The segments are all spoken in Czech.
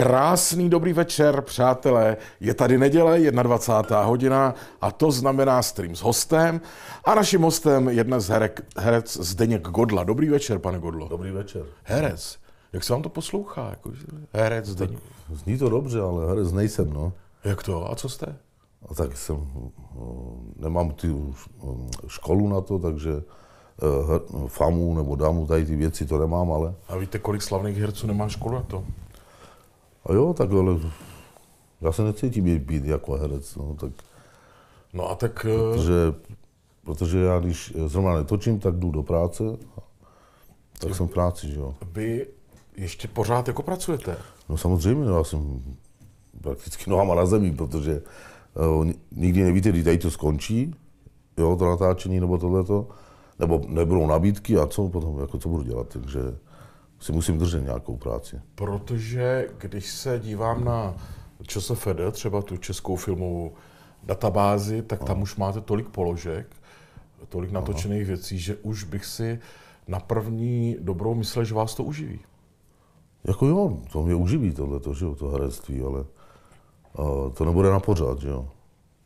Krásný dobrý večer, přátelé. Je tady neděle, 21. hodina a to znamená stream s hostem. A naším hostem je dnes herec Zdeněk Godla. Dobrý večer, pane Godlo. Dobrý večer. Herec. Jak se vám to poslouchá? Jako, herec Zdeněk. Zní to dobře, ale herec nejsem, no. Jak to? A co jste? A tak nemám tu školu na to, takže famu nebo dámu, tady ty věci to nemám, ale... A víte, kolik slavných herců nemá školu na to? A jo, tak ale já se necítím být jako herec, no, tak... No a tak... Protože já, když zrovna netočím, tak jdu do práce, tak jsem v práci, že jo. Vy ještě pořád jako pracujete? No samozřejmě, já jsem prakticky nohama na zemi, protože nikdy nevíte, kdy tady to skončí, jo, to natáčení nebo tohleto, nebo nebudou nabídky a co potom, jako co budu dělat, takže si musím držet nějakou práci. Protože když se dívám na ČSFD, třeba tu českou filmovou databázi, tak tam už máte tolik položek, tolik natočených věcí, že už bych si na první dobrou myslel, že vás to uživí. Jako jo, to mě uživí tohleto, že jo, to herectví, ale to nebude na pořád, že jo.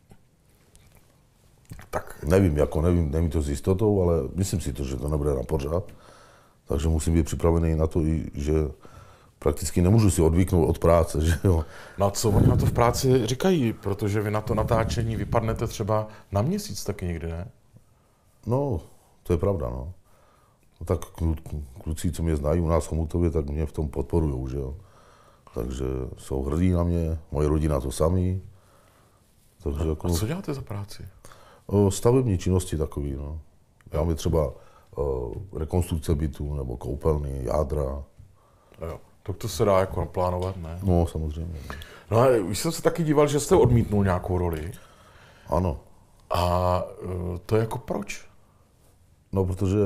Tak. Nevím to s jistotou, ale myslím si to, že to nebude na pořád. Takže musím být připravený na to, že prakticky nemůžu si odvyknout od práce, že jo. No a co oni na to v práci říkají? Protože vy na to natáčení vypadnete třeba na měsíc taky někdy, ne? No, to je pravda, no. No tak kluci, co mě znají u nás v Chomutově, tak mě v tom podporujou, že jo. Takže jsou hrdí na mě, moje rodina to samý. Takže A co děláte za práci? Stavební činnosti takový, no. Máme třeba rekonstrukce bytů nebo koupelny, jádra. Jo, tak to se dá jako naplánovat, ne? No, samozřejmě. No a už jsem se taky díval, že jste odmítnul nějakou roli. Ano. A to je jako proč? No, protože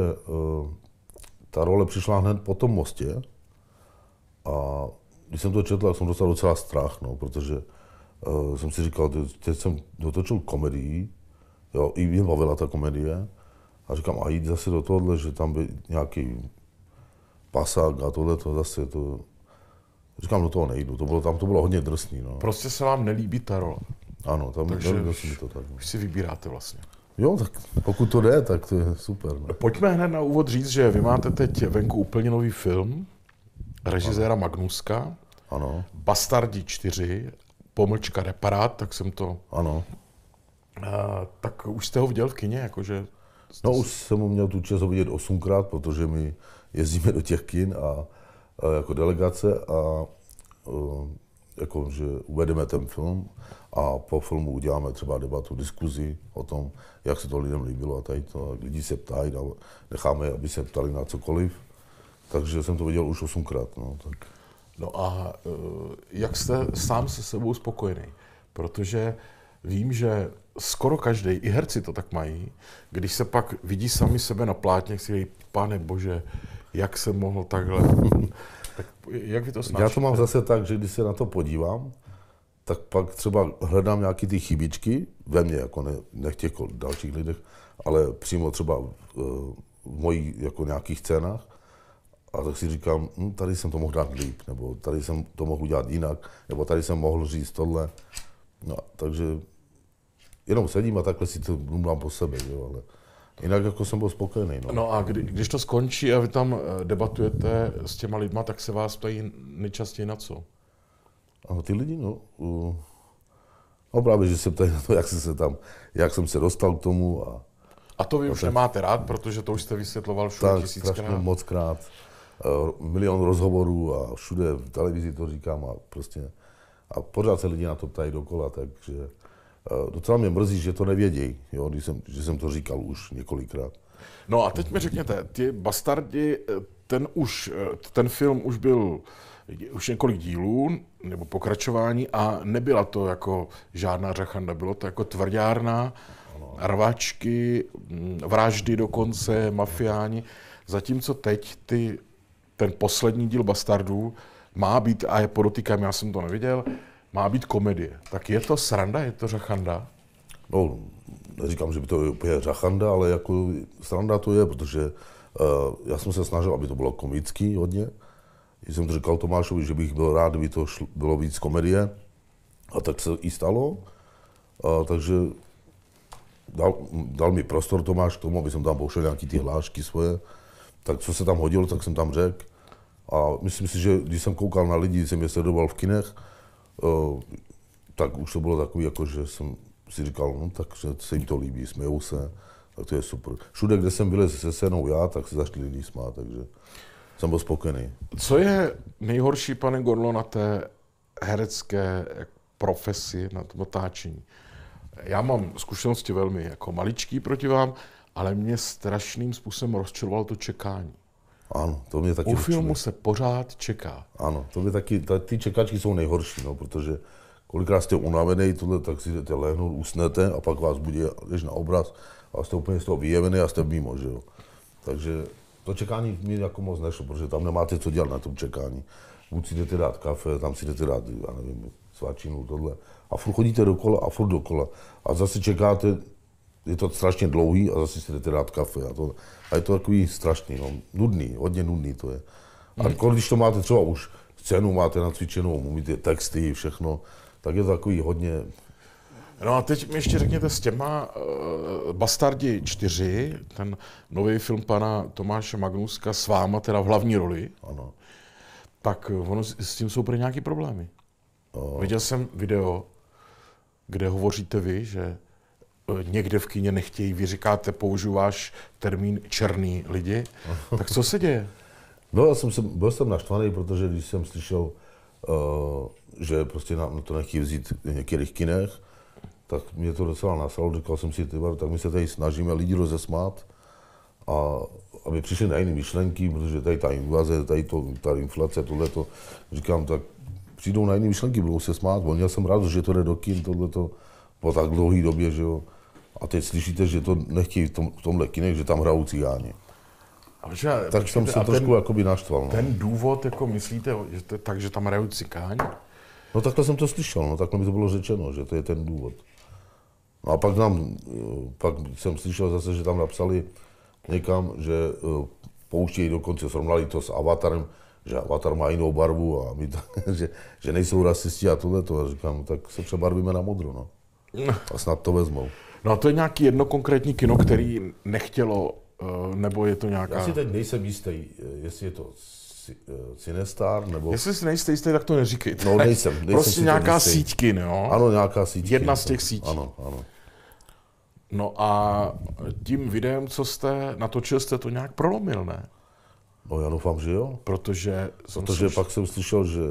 ta role přišla hned po tom Mostě a když jsem to četl, tak jsem dostal docela strach, no, protože jsem si říkal, teď jsem dotočil komedii, jo, i mě bavila ta komedie, a říkám, a jít zase do tohohle, že tam by nějaký pasák a tohleto zase to... Říkám, do toho nejdu, tam to bylo hodně drsný, no. Prostě se vám nelíbí ta role. Ano, tam nelíbilo se mi to tak. No. Už si vybíráte vlastně. Jo, tak pokud to jde, tak to je super. No. Pojďme hned na úvod říct, že vy máte teď venku úplně nový film režiséra Magnuska. Ano. Bastardi 4, pomlčka reparát, tak jsem to... Ano. Tak už jste ho viděl v kině, jakože... No už jsem ho měl tu čest ho vidět 8krát, protože my jezdíme do těch kin a jako delegace a jako, že uvedeme ten film a po filmu uděláme třeba debatu, diskuzi o tom, jak se to lidem líbilo a tady to. Lidi se ptají, necháme, aby se ptali na cokoliv. Takže jsem to viděl už 8krát. No, tak. No a jak jste sám se sebou spokojený? Protože vím, že skoro každý, i herci to tak mají, když se pak vidí sami sebe na plátně, si říkají, pane bože, jak jsem mohl takhle. Tak jak vy to snažíte? Já to mám zase tak, že když se na to podívám, tak pak třeba hledám nějaké ty chybičky ve mně, jako ne v těch dalších lidech, ale přímo třeba v mojich jako nějakých scénách. A tak si říkám, tady jsem to mohl dát líp, nebo tady jsem to mohl udělat jinak, nebo tady jsem mohl říct tohle. No, takže jenom sedím a takhle si to mluvám po sebe, jo, ale jinak jako jsem byl spokojený. No a když to skončí a vy tam debatujete s těma lidma, tak se vás ptají nejčastěji na co? A ty lidi, no právě, že se ptají na to, jak jsem se dostal k tomu. A to vy už nemáte rád, protože to už jste vysvětloval všude tisíckrát. Tak, strašně mockrát. Milion rozhovorů a všude v televizi to říkám a pořád se lidi na to ptají dokola, takže docela mě mrzí, že to nevědějí, jo, že jsem to říkal už několikrát. No a teď mi řekněte, ty Bastardi, ten film už byl už několik dílů, nebo pokračování a nebyla to jako žádná řachanda, bylo to jako tvrdárna, rvačky, vraždy dokonce, mafiáni, zatímco teď ten poslední díl Bastardů má být, a je podotýkám, já jsem to neviděl, má být komedie. Tak je to sranda, je to řachanda? No, neříkám, že by to je úplně řachanda, ale jako sranda to je, protože já jsem se snažil, aby to bylo komický hodně. jsem to říkal Tomášovi, že bych byl rád, kdyby to bylo víc komedie. A tak se i stalo. Takže dal mi prostor Tomáš k tomu, aby jsem tam pošel nějaký ty hlášky svoje. Tak co se tam hodilo, tak jsem tam řekl. A myslím si, že když jsem koukal na lidi, jsem je sledoval v kinech, tak už to bylo takový, jako že jsem si říkal, no tak se jim to líbí, smějou se, tak to je super. Všude, kde jsem byl se scénou já, tak se začali lidi smát, takže jsem byl spokojený. Co je nejhorší, pane Gorlo, na té herecké profesi, na tom natáčení? Já mám zkušenosti velmi jako maličký proti vám, ale mě strašným způsobem rozčilovalo to čekání. Ano, to mě taky U filmu se pořád čeká. Ano, to mě taky, ty čekačky jsou nejhorší, no, protože kolikrát jste unavený, tohle, tak si jdete lehnout, usnete a pak vás budí, jdeš na obraz a jste úplně z toho vyjevený a jste mimo, že jo. Takže to čekání mi jako moc nešlo, protože tam nemáte co dělat na tom čekání. Buď si jdete dát kafe, tam si jdete dát, já nevím, svačinu, tohle. A furt chodíte dokola a furt dokola. A zase čekáte, je to strašně dlouhý a zase si jdete dát kafe. A je to takový strašný, no, nudný, hodně nudný to je. A když to máte třeba už scénu, máte nacvičenou, mluvíte texty, všechno, tak je to takový hodně... No a teď mi ještě řekněte s těma Bastardi 4, ten nový film pana Tomáše Magnuska s váma teda v hlavní roli. Ano. Tak ono s tím jsou pro nějaký problémy. Viděl jsem video, kde hovoříte vy, že někde v kyně nechtějí, vy říkáte, použiju váš termín černý lidi. Tak co se děje? No, byl jsem naštvaný, protože když jsem slyšel, že prostě nám to nechtějí vzít v některých kinech, tak mě to docela nasalo, říkal jsem si, tak my se tady snažíme lidi rozesmát, a aby přišli na jiné myšlenky, protože tady ta invaze, ta inflace, tohleto, říkám, tak přijdou na jiné myšlenky, budou se smát, měl jsem rád, že to jde do kin, tohleto, po tak dlouhé době, že jo. A teď slyšíte, že to nechtějí v tomhle kinech, že tam hrajou cigáni. Tak jsem se trošku jakoby naštval. No. Ten důvod, jako myslíte, že to je tak, že tam hrajou cigáni? No takhle jsem to slyšel, no takhle mi to bylo řečeno, že to je ten důvod. No a pak jsem slyšel zase, že tam napsali někam, že pouštějí dokonce, srovnali to s Avatarem, že Avatar má jinou barvu a my že nejsou rasisti a tohleto. A říkám, tak se přebarvíme na modro, no. A snad to vezmou. No a to je nějaký jedno konkrétní kino, který nechtělo, nebo je to nějaká... Já si teď nejsem jistý, jestli je to Cinestar, nebo... Jestli si nejste jistý, tak to neříkejte. No nejsem prostě si nějaká síť kin, jo? Ano, nějaká síť. Jedna z těch sítí. Ano. No a tím videem, co jste natočil, jste to nějak prolomil, ne? No já doufám, že jo. Protože pak jsem slyšel, že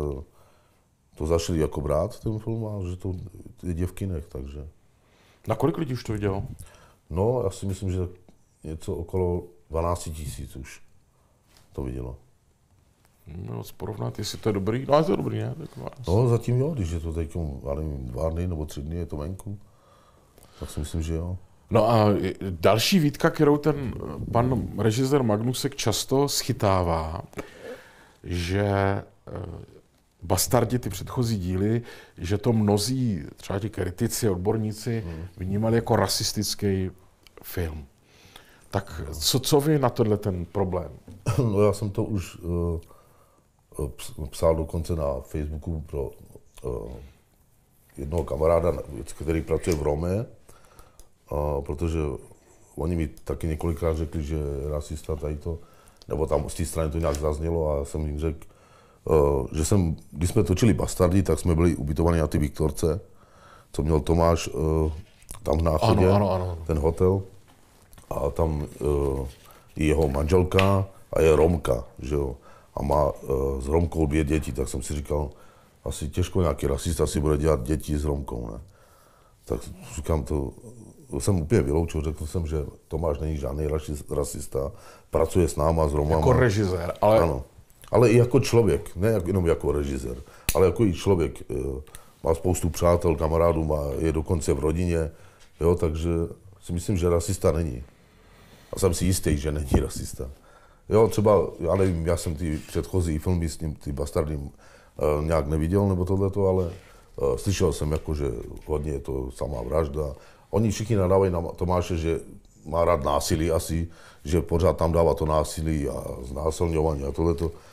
to zašli jako brát ten film a že to je v kinech, takže... Na kolik lidí už to vidělo? No, já si myslím, že něco okolo 12 000 už to vidělo. No, porovnat, jestli to je dobrý. No, je to dobrý, ne? No, zatím jo, když je to teď, já nevím, 2 dny nebo 3 dny je to venku, tak si myslím, že jo. No a další výtka, kterou ten pan režisér Magnusek často schytává, že Bastardi, ty předchozí díly, že to mnozí, třeba ti kritici, odborníci, vnímali jako rasistický film. Tak co vy na tohle ten problém? No já jsem to už psal dokonce na Facebooku pro jednoho kamaráda, který pracuje v Rome, protože oni mi taky několikrát řekli, že je rasista tady to, nebo tam z té strany to nějak zaznělo a já jsem jim řekl, že když jsme točili Bastardi, tak jsme byli ubytovaní na ty Viktorce, co měl Tomáš tam v Náchodě, ano. ten hotel. A tam je jeho manželka a je Romka, že jo. A má s Romkou 2 děti, tak jsem si říkal, asi těžko nějaký rasista si bude dělat děti s Romkou, ne. Tak říkám, to jsem úplně vyloučil, řekl jsem, že Tomáš není žádný rasista, pracuje s náma, s Romama. Jako režisér, ale... Ano, ale i jako člověk, ne jenom jako režisér, ale jako i člověk. Má spoustu přátel, kamarádů, je dokonce v rodině, jo, takže si myslím, že rasista není. A jsem si jistý, že není rasista. Jo, třeba, já nevím, já jsem ty předchozí filmy s ním, ty Bastardy, nějak neviděl nebo tohleto, ale slyšel jsem jako, že hodně je to samá vražda. Oni všichni nadávají na Tomáše, že má rád násilí asi, že pořád tam dává to násilí a znásilňování a tohleto.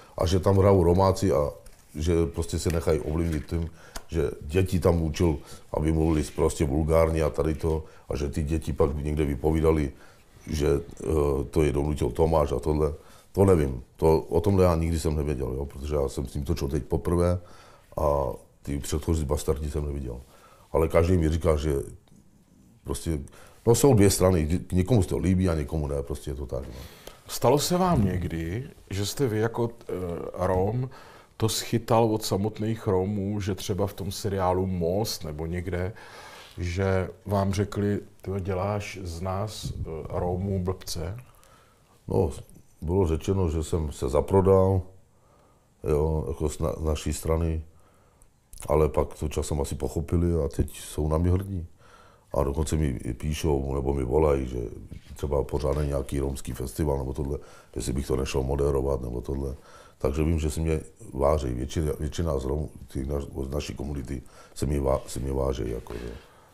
a že tam hrajou Romáci a že prostě se nechají ovlivnit tím, že děti tam učil, aby mluvili prostě vulgárně a tady to, a že ty děti pak někde vypovídali, že to je donutil Tomáš a tohle. To nevím, o tomhle já nikdy jsem nevěděl, jo, protože já jsem s tím točil teď poprvé a ty předchozí Bastardi jsem neviděl. Ale každý mi říká, že prostě, no jsou dvě strany, někomu se to líbí a někomu ne, prostě je to tak. No. Stalo se vám někdy, že jste vy jako Rom to schytal od samotných Romů, že třeba v tom seriálu Most nebo někde, že vám řekli, ty děláš z nás Romů blbce? No, bylo řečeno, že jsem se zaprodal, jo, jako z naší strany, ale pak to časem asi pochopili a teď jsou na mě hrdí. A dokonce mi píšou, nebo mi volají, že třeba pořádají nějaký romský festival nebo tohle, jestli bych to nešel moderovat nebo tohle. Takže vím, že si mě váží, většina z Romů, z naší komunity se mě váží. Jako, že.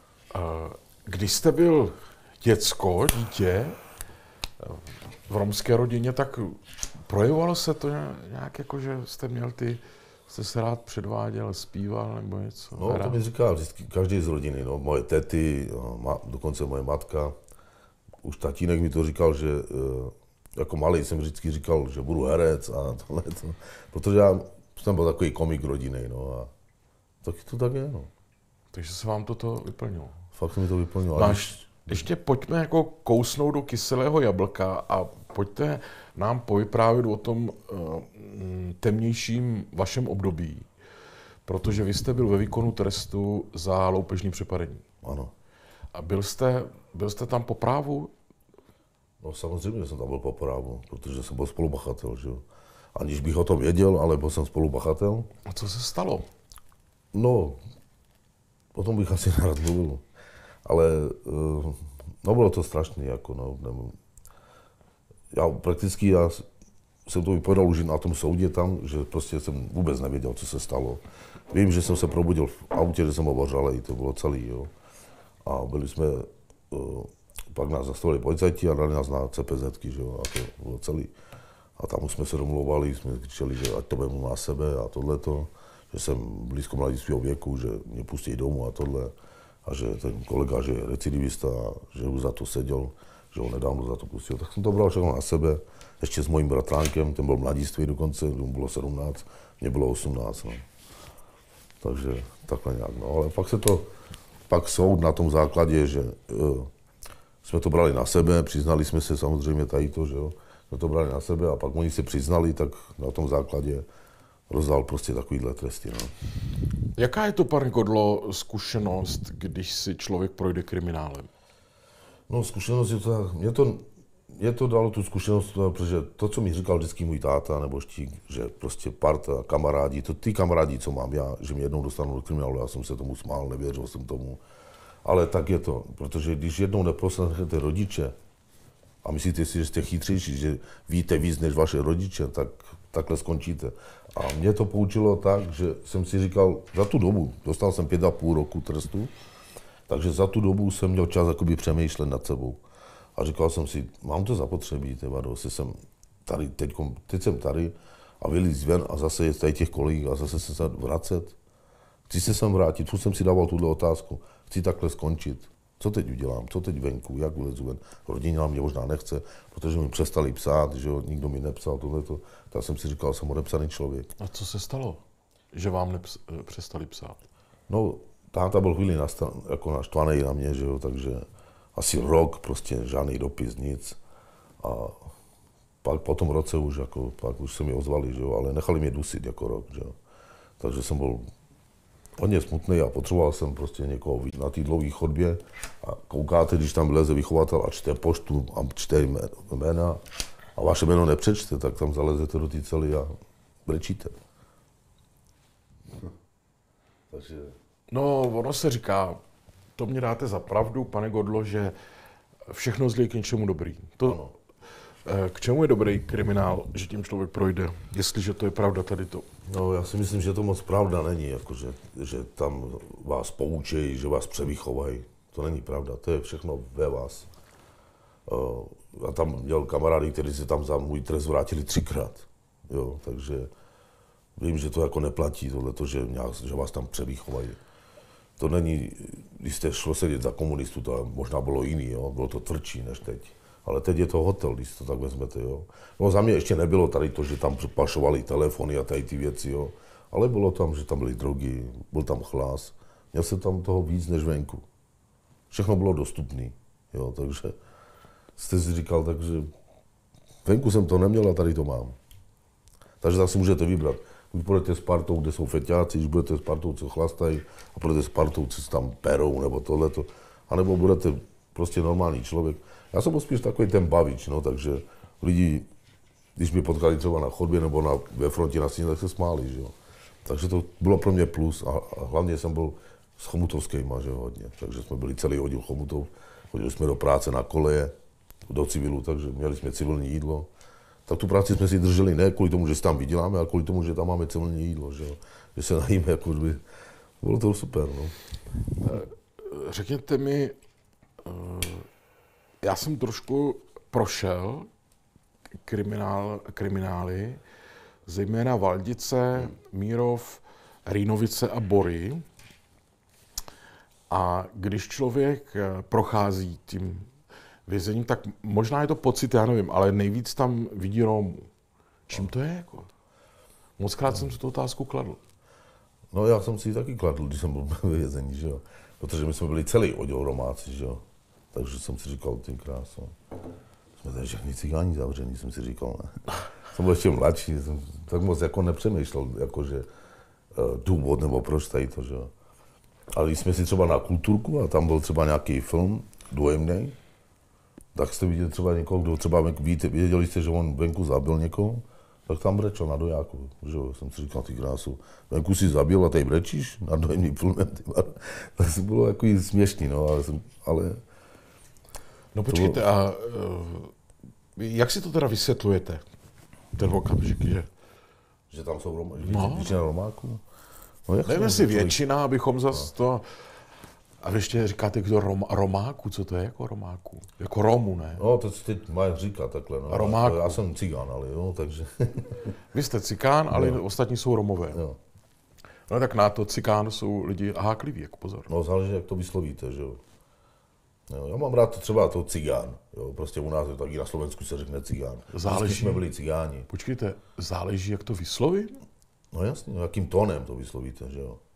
Když jste byl dítě v romské rodině, tak projevovalo se to nějak jako, že jste se rád předváděl, zpíval nebo něco? No, to mi říká vždycky každý z rodiny, no, moje tety, dokonce moje matka. Už tatínek mi to říkal, že jako malý jsem vždycky říkal, že budu herec a tohle, protože já jsem byl takový komik rodiny, no a taky to tak je, no. Takže se vám toto vyplnilo? Fakt se mi to vyplnilo. Ještě pojďme jako kousnout do kyselého jablka a pojďte nám povyprávět o tom temnějším vašem období, protože vy jste byl ve výkonu trestu za loupežní přepadení. Ano. A byl jste tam po právu? No samozřejmě, že jsem tam byl po právu, protože jsem byl spolupachatel, že jo. Aniž bych o tom věděl, ale byl jsem spolupachatel. A co se stalo? No, o tom bych asi nerad mluvil. Ale no bylo to strašné, jako no, já jsem to vypovědal už na tom soudě tam, že prostě jsem vůbec nevěděl, co se stalo. Vím, že jsem se probudil v autě, že jsem obořalej, to bylo celý, jo. A byli jsme, pak nás zastavili policajti a dali nás na CPZky, že jo, a to bylo celý. A tam už jsme se domlouvali, jsme křičeli, že ať to vemu na sebe a tohleto, že jsem blízko mladistvého věku, že mě pustí domů a tohle. A že ten kolega, že je recidivista, že už za to seděl, že ho nedávno za to pustil. Tak jsem to bral všechno na sebe, ještě s mojím bratránkem, ten byl mladistvý dokonce, mu bylo 17, mě bylo 18. No. Takže takhle nějak. No. Ale pak soud na tom základě, že jsme to brali na sebe, přiznali jsme se samozřejmě tady to, že jo, jsme to brali na sebe a pak oni se přiznali, tak na tom základě rozdal prostě takovýhle tresty. No. Jaká je to, pane Godlo, zkušenost, když si člověk projde kriminálem? No zkušenost je to, mě to dalo tu zkušenost, protože to, co mi říkal vždycky můj táta nebo Štík, že prostě parta, kamarádi, ty kamarádi, co mám já, že mě jednou dostanou do kriminálu, já jsem se tomu smál, nevěřil jsem tomu. Ale tak je to, protože když jednou neposlechnete rodiče a myslíte si, že jste chytřejší, že víte víc než vaše rodiče, tak takhle skončíte. A mě to poučilo tak, že jsem si říkal, za tu dobu, dostal jsem 5,5 roku trestu, takže za tu dobu jsem měl čas jakoby přemýšlet nad sebou. A říkal jsem si, mám to zapotřebí, jsem tady, teď jsem tady a vylíz ven a zase je tady těch kolegů a zase se vracet. Chci se sem vrátit, furt jsem si dával tuhle otázku, chci takhle skončit. Co teď udělám, co teď venku, jak vylezu ven. Rodina mě možná nechce, protože mi přestali psát, že jo, nikdo mi nepsal tohleto. Tak jsem si říkal, jsem odepsaný člověk. A co se stalo, že vám přestali psát? No, táta byl chvíli jako naštvaný na mě, že jo, takže asi rok prostě žádný dopis, nic. A pak po tom roce pak už se mi ozvali, že jo, ale nechali mě dusit jako rok, že jo. Takže jsem byl hodně smutný a potřeboval jsem prostě někoho vidět na té dlouhé chodbě a koukáte, když tam vyleze vychovatel a čte poštu a čte jména a vaše jméno nepřečte, tak tam zalezete do té cely a brečíte. Takže... No, ono se říká, to mě dáte za pravdu, pane Godlo, že všechno zlé je k něčemu dobrý. To, k čemu je dobrý kriminál, že tím člověk projde, jestliže to je pravda tady to? No, já si myslím, že to moc pravda není, jakože, že tam vás poučejí, že vás převychovají. To není pravda, to je všechno ve vás. Já tam měl kamarády, kteří se tam za můj trest vrátili 3krát. jo, takže vím, že to jako neplatí tohleto, že vás tam převýchovají. To není, když jste šlo sedět za komunistů, to možná bylo jiný, jo, bylo to tvrdší než teď. Ale teď je to hotel, když to tak vezmete, jo. No za mě ještě nebylo tady to, že tam pašovali telefony a tady ty věci, jo. Ale bylo tam, že tam byly drogy, byl tam chlás. Měl jsem tam toho víc než venku. Všechno bylo dostupné, jo, takže jste si říkal, takže venku jsem to neměl a tady to mám. Takže tak si můžete vybrat. Když budete s partou, kde jsou feťáci, když budete s partou, co chlastají, a budete s partou, co tam perou, nebo tohleto, anebo budete prostě normální člověk. Já jsem byl spíš takový ten bavič, no, takže lidi, když mě potkali třeba na chodbě nebo ve frontě na stěně, tak se smáli, že jo. Takže to bylo pro mě plus a hlavně jsem byl s chomutovskýma, že jo, hodně. Takže jsme byli celý oddíl Chomutov, chodili jsme do práce na koleje, do civilu, takže měli jsme civilní jídlo. Tak tu práci jsme si drželi ne kvůli tomu, že si tam vyděláme, ale kvůli tomu, že tam máme civilní jídlo, že jo. Že se najíme, jako by... Bylo to super, no. Řekněte mi, já jsem trošku prošel kriminály, zejména Valdice, Mírov, Rýnovice a Bory. A když člověk prochází tím vězením, tak možná je to pocit, já nevím, ale nejvíc tam vidí Romů. Čím to je? Jako? Mockrát jsem si tu otázku kladl. No já jsem si ji taky kladl, když jsem byl ve vězení, že jo. Protože my jsme byli celý oděl Romáci, že jo. Takže jsem si říkal, ty kráso. Jsme tady všechny cigáni zavřený, jsem si říkal, ne. Jsem byl ještě mladší, jsem tak moc jako nepřemýšlel, jakože důvod nebo proč tady to, že jo. Ale když jsme si třeba na kulturku a tam byl třeba nějaký film dojemnej, tak jste viděli třeba někoho, kdo třeba věděli jste, že on venku zabil někoho, tak tam brečel na dojáku, že jo. Jsem si říkal, ty krásu, venku si zabil a tady brečíš nad dojemným filmem, tak to bylo jako směšný, no, ale No počkejte, a jak si to teda vysvětlujete, ten okamžik, že? Že tam jsou většina Romáků? No, nevím, jestli většina, abychom zase to... A vy ještě říkáte, kdo Romáků, co to je jako Romáků? Jako Romu, ne? No, to si teď mají říkat takhle, no. Romáků. Já jsem cigán, ale jo, takže... Vy jste cikán, ale no. Ostatní jsou Romové. Jo. No tak na to cikán jsou lidi hákliví, jako pozor. No, záleží, jak to vyslovíte, že jo. Jo, já mám rád třeba to cigán, jo, prostě u nás, taky na Slovensku se řekne cigán. Záleží. Vždycky jsme byli cigáni. Počkejte, záleží, jak to vyslovím? No jasně, jakým tónem to vyslovíte, že jo.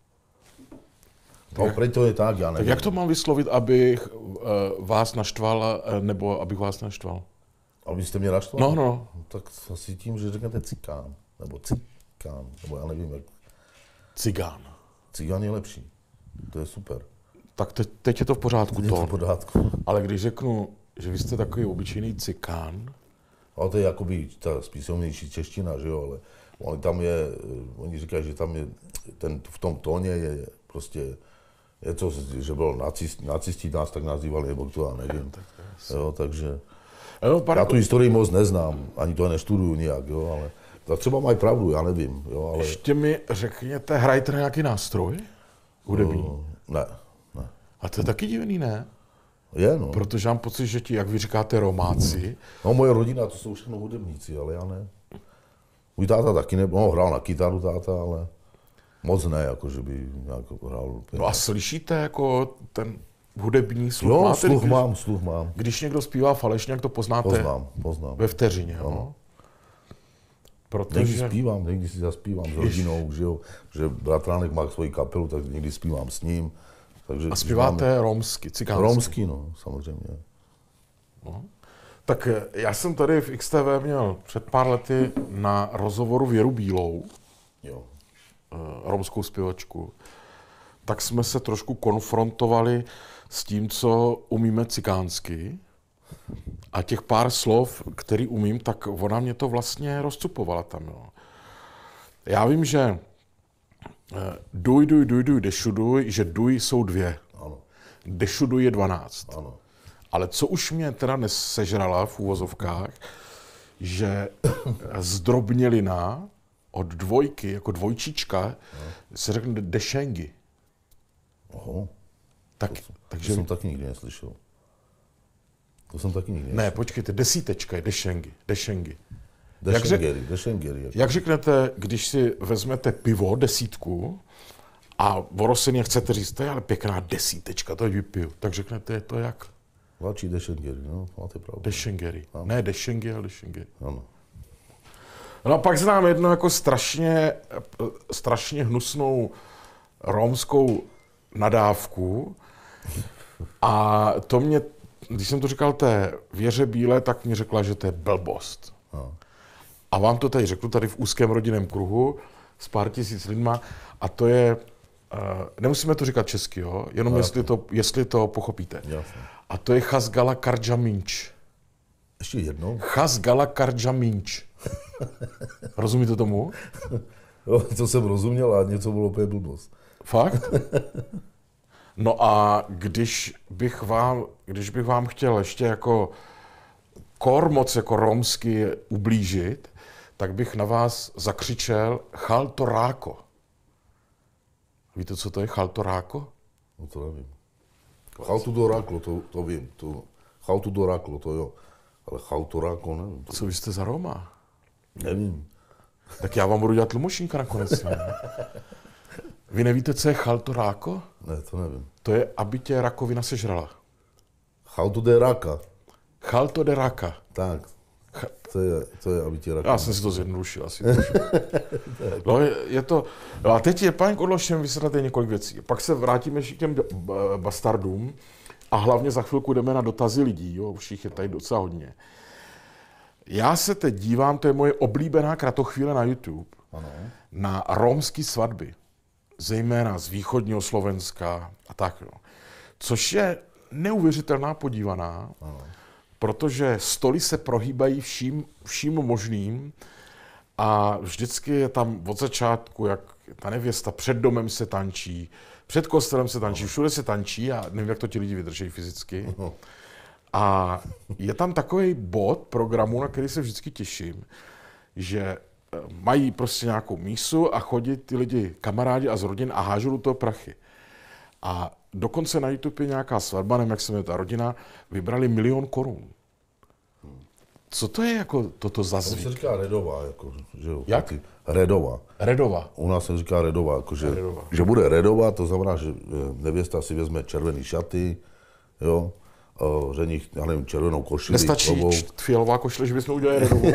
No, proč to je tak, já nevím. Tak jak to mám vyslovit, abych vás naštval, nebo abych vás naštval? Abyste mě naštval? No. Tak asi tím, že řeknete cikán, nebo cikán, nebo já nevím, jak... Cigán. Cigán je lepší, to je super. Tak teď je to v pořádku, teď je to v pořádku. Ale když řeknu, že vy jste takový obyčejný cikán... Ale to je jakoby ta spíš silnější čeština, že jo, ale tam je, oni říkají, že tam je, v tom tóně je prostě, je to, že bylo nacisti nás tak nazývali, nebo to já nevím. Jo, takže já tu historii moc neznám, ani to neštuduju nijak, jo, ale tak třeba mají pravdu, já nevím, jo, ale... Ještě mi řekněte, hrajete na nějaký nástroj? Hudební? Ne. A to je taky divný, ne? Je, no. Protože mám pocit, že ti, jak vy říkáte, Romáci... No, moje rodina, to jsou všechno hudebníci, ale já ne. Můj táta taky hrál na kytaru táta, ale moc ne, jako že by nějak hrál. No a slyšíte jako ten hudební sluch? Jo, máte, sluch mám. Když někdo zpívá falešně, jak to poznáte? Poznám. Ve vteřině, jo? No. Protože... Někdy si zaspívám s rodinou, že bratránek má svoji kapelu, tak někdy zpívám s ním. Takže a zpíváte romsky, cikánsky? Romsky, no, samozřejmě. No. Tak já jsem tady v XTV měl před pár lety na rozhovoru Věru Bílou, jo. romskou zpěvačku. Tak jsme se trošku konfrontovali s tím, co umíme cikánsky. A těch pár slov, který umím, tak ona mě to vlastně rozcupovala tam. Jo. Já vím, že duj, dešuduj, že duj jsou 2. Ano. Dešuduj je 12. Ano. Ale co už mě teda nesežrala v úvozovkách, že zdrobnělina od dvojky, jako dvojčička, se řekne dešengy. Oho. Takže... To jsem taky nikdy neslyšel. Ne, počkejte, desítečka je dešengy. Dešengeri. Jak řeknete, když si vezmete pivo, 10, a o rostlině chcete říct, to je ale pěkná 10, to je vypiju, tak řeknete, je to jak? Vláčí dešengeri, no, máte pravdu. Dešengeri. Ne dešengi, ale dešengeri. Ano. No a pak znám jednu jako strašně hnusnou romskou nadávku a to mě, když jsem to říkal té Věře Bílé, tak mi řekla, že to je blbost. No. A vám to tady řeknu, tady v úzkém rodinném kruhu s pár tisíc lidma a to je, nemusíme to říkat česky, jo? Jenom jestli to pochopíte. Jasně. A to je Chasgala Kardža Minč. Ještě jednou? Chasgala Kardža Minč. Rozumíte tomu? Jo, to jsem rozuměl a něco bylo úplně blbost. Fakt? No a když bych vám chtěl ještě jako moc jako romsky ublížit, tak bych na vás zakřičel chaltoráko. Víte, co to je chaltoráko? No to nevím. Chaltudoráklo, to vím. Chaltudoráklo, to jo. Ale chaltoráko nevím. Co vy jste za Roma? Nevím. Tak já vám budu dělat tlumočníka nakonec. Ne? Vy nevíte, co je chaltoráko? Ne, to nevím. To je, aby tě rakovina sežrala. Chaltu de raka. Chalto de raka. Tak. To je, aby tě raka. Já jsem si to zjednodušil asi. No, je to... No a teď je, paní Kodlošem, vysvětlete několik věcí. Pak se vrátíme ještě k těm bastardům a hlavně za chvilku jdeme na dotazy lidí. Jo? Už jich je tady docela hodně. Já se teď dívám, to je moje oblíbená kratochvíle na YouTube, Ano. na romské svatby. Zejména z východního Slovenska a tak. No. Což je neuvěřitelná podívaná, protože stoly se prohýbají vším možným a vždycky je tam od začátku, jak ta nevěsta před domem se tančí, před kostelem se tančí, všude se tančí a nevím, jak to ti lidi vydrží fyzicky. A je tam takový bod programu, na který se vždycky těším, že mají prostě nějakou mísu a chodí ty lidi, kamarádi a z rodin a hážou do toho prachy. A dokonce na YouTube je nějaká svatba, nevím, jak se jmenuje ta rodina, vybrali 1 000 000 korun. Co to je jako toto za zvyk? To se říká redová, jako, že jo. Jak? Redová. Redova. U nás se říká redová, jako, že bude redová, to znamená, že nevěsta si vezme červený šaty, jo, ženich, já nevím, červenou košili. Nestačí fialová košile, že bychom udělali redovou?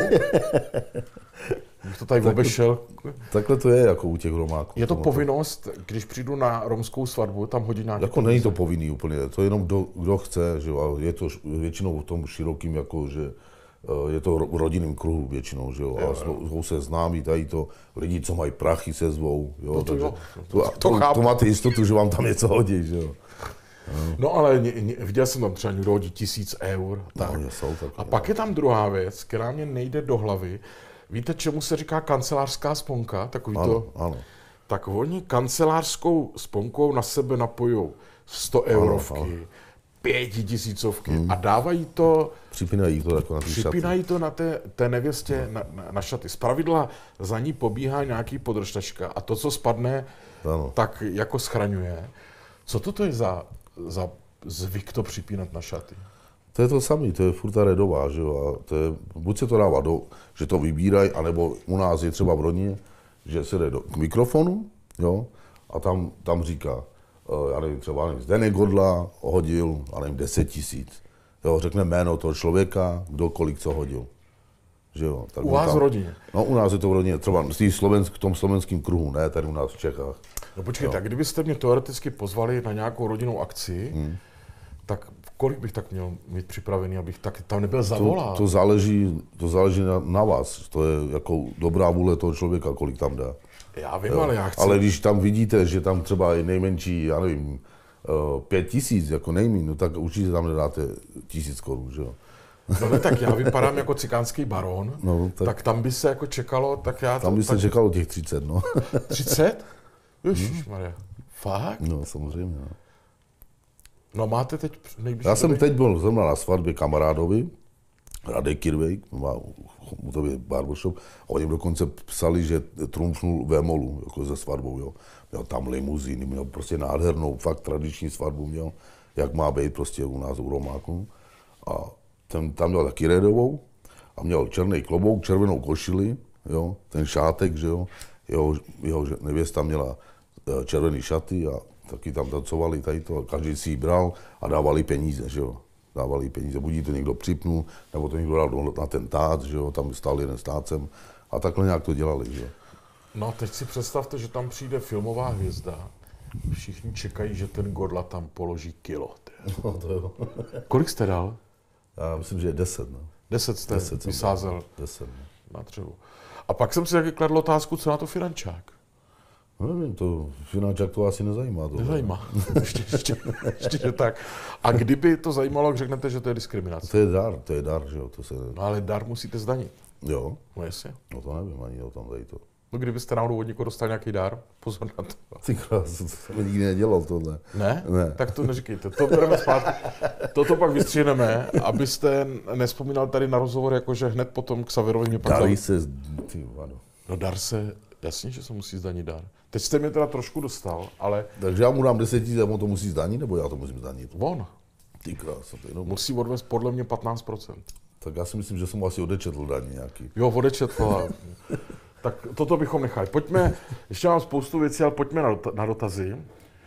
Bych to tady obešel. Takhle to je jako u těch Romáků. Je to povinnost, když přijdu na romskou svatbu, tam hodit nějaké jako není to povinný úplně, to je jenom kdo chce, že jo, a je to většinou v tom širokým, jako, že je to v rodinném kruhu většinou, že jo, a jsou se známí tady to, lidi, co mají prachy, se zvou, jo, no takže to máte jistotu, že vám tam něco hodí, že jo. No ale viděl jsem tam třeba někdo hodí 1000 eur. Tak. No, a pak je tam druhá věc, která mě nejde do hlavy. Víte, čemu se říká kancelářská sponka? Takový ano, to. Ano. Tak oni kancelářskou sponkou na sebe napojou 100 eurovky, 5000 a dávají to... Připínají to jako na ty šaty. Připínají to na té nevěstě na šaty. Zpravidla za ní pobíhá nějaký podržtaška a to, co spadne, tak jako schraňuje. Co toto je za zvyk to připínat na šaty? To je to samé, to je furt ta redová, že jo, a to je, buď se to dává že to vybírají, anebo u nás je třeba v rodině, že se jde k mikrofonu, jo, a tam říká, já nevím, třeba Zdeněk Godla hodil, já nevím, 10 000, jo, řekne jméno toho člověka, kdo kolik co hodil, že jo. Tak u vás v rodině? No, u nás je to v rodině, třeba v tom slovenském kruhu, ne, tady u nás v Čechách. No počkejte, kdybyste mě teoreticky pozvali na nějakou rodinnou akci, tak kolik bych tak měl mít připravený, abych tak tam nebyl zavolán? To záleží na vás. To je jako dobrá vůle toho člověka, kolik tam dá. Já vím, ale já chci... Ale když tam vidíte, že tam třeba je nejmenší, já nevím, 5 000 jako nejmíň, no tak určitě tam nedáte 1000 korun, že jo. No ne, tak já vypadám jako cikánský baron, no, tak tam by se jako čekalo, tak já... Tam by se čekalo těch 30, no. 30? Ježišmarja. Fakt? No, samozřejmě, no. No máte teď nejbližší... Já jsem teď byl zrovna na svatbě kamarádovi, Radek Kirvejk, má u tobě barbershop, a oni dokonce psali, že trumfnul Vémolu, jako ze svatbou, jo. Měl tam limuzíny, měl prostě nádhernou, fakt tradiční svatbu měl, jak má být prostě u nás u Romáků. A tam měl taky redovou a měl černý klobouk, červenou košili, jo, ten šátek, že jo, jeho nevěsta měla červený šaty a taky tam tancovali tady to, každý si ji bral a dávali peníze, že jo. Dávali peníze, buď to někdo připnul, nebo to někdo dal na ten tác, že jo, tam stál jeden s tácem a takhle nějak to dělali, že jo. No a teď si představte, že tam přijde filmová hvězda. Všichni čekají, že ten Godla tam položí kilo. No to jo. Kolik jste dal? Já myslím, že je 10, no. 10 jste vysázel 10, no. na dřevu. A pak jsem si taky kladl otázku, co na to finančák. No nevím, to finančák to asi nezajímá. Nezajímá. ještě, že tak. A kdyby to zajímalo, jak řeknete, že to je diskriminace? To je dar, že jo. To se... No ale dar musíte zdanit. Jo. No jasně. No to nevím ani o tom tady to. No kdybyste náhodou od někoho dostal nějaký dar, pozor na to. Ty krás, to jsem nikdy nedělal tohle. Ne? Ne. Tak to neříkejte, to bereme zpátky. Toto pak vystřihneme, abyste nespomínal tady na rozhovor, jakože hned potom k Xaverovi mě pak... Darí se, ty vado. No dar se, jasně, že se musí zdanit dar. Teď jste mě teda trošku dostal, ale... Takže já mu dám 10 000 a on to musí zdanit, nebo já to musím zdanit? On Ty krás, to jenom... musí odvést podle mě 15%. Tak já si myslím, že jsem mu asi odečetl daní nějaký. Jo, odečetl. Tak toto bychom nechali. Pojďme, ještě mám spoustu věcí, ale pojďme na dotazy.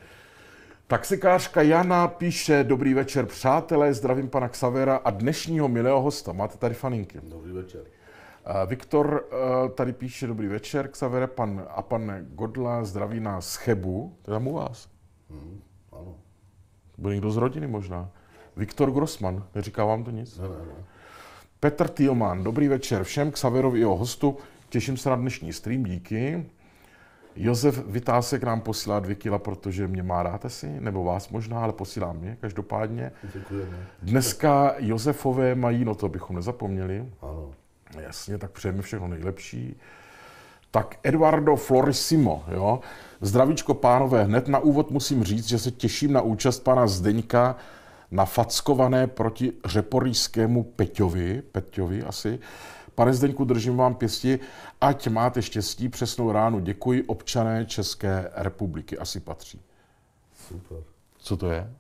Taxikářka Jana píše, dobrý večer přátelé, zdravím pana Xavera a dnešního milého hosta. Máte tady faninky. Dobrý večer. Viktor tady píše, dobrý večer Xavere, pan Godla zdraví nás z Chebu, to je tam u vás. Ano. Byl někdo z rodiny možná. Viktor Grossman, neříká vám to nic? Ne. Petr Thielmann, dobrý večer všem, Xaverovi jeho hostu, těším se na dnešní stream, díky. Josef Vytásek nám posílá 2 kila, protože mě má rád asi, nebo vás možná, ale posílá mě, každopádně. Děkujeme. Dneska Josefové mají, no to bychom nezapomněli. Ano. Jasně, tak přejeme všechno nejlepší. Tak Eduardo Florissimo, jo. Zdravíčko pánové, hned na úvod musím říct, že se těším na účast pana Zdeňka na fackované proti řeporískému Peťovi asi. Pane Zdeňku, držím vám pěsti, ať máte štěstí, přesnou ránu. Děkuji, občané České republiky. Asi patří. Super. Co to je?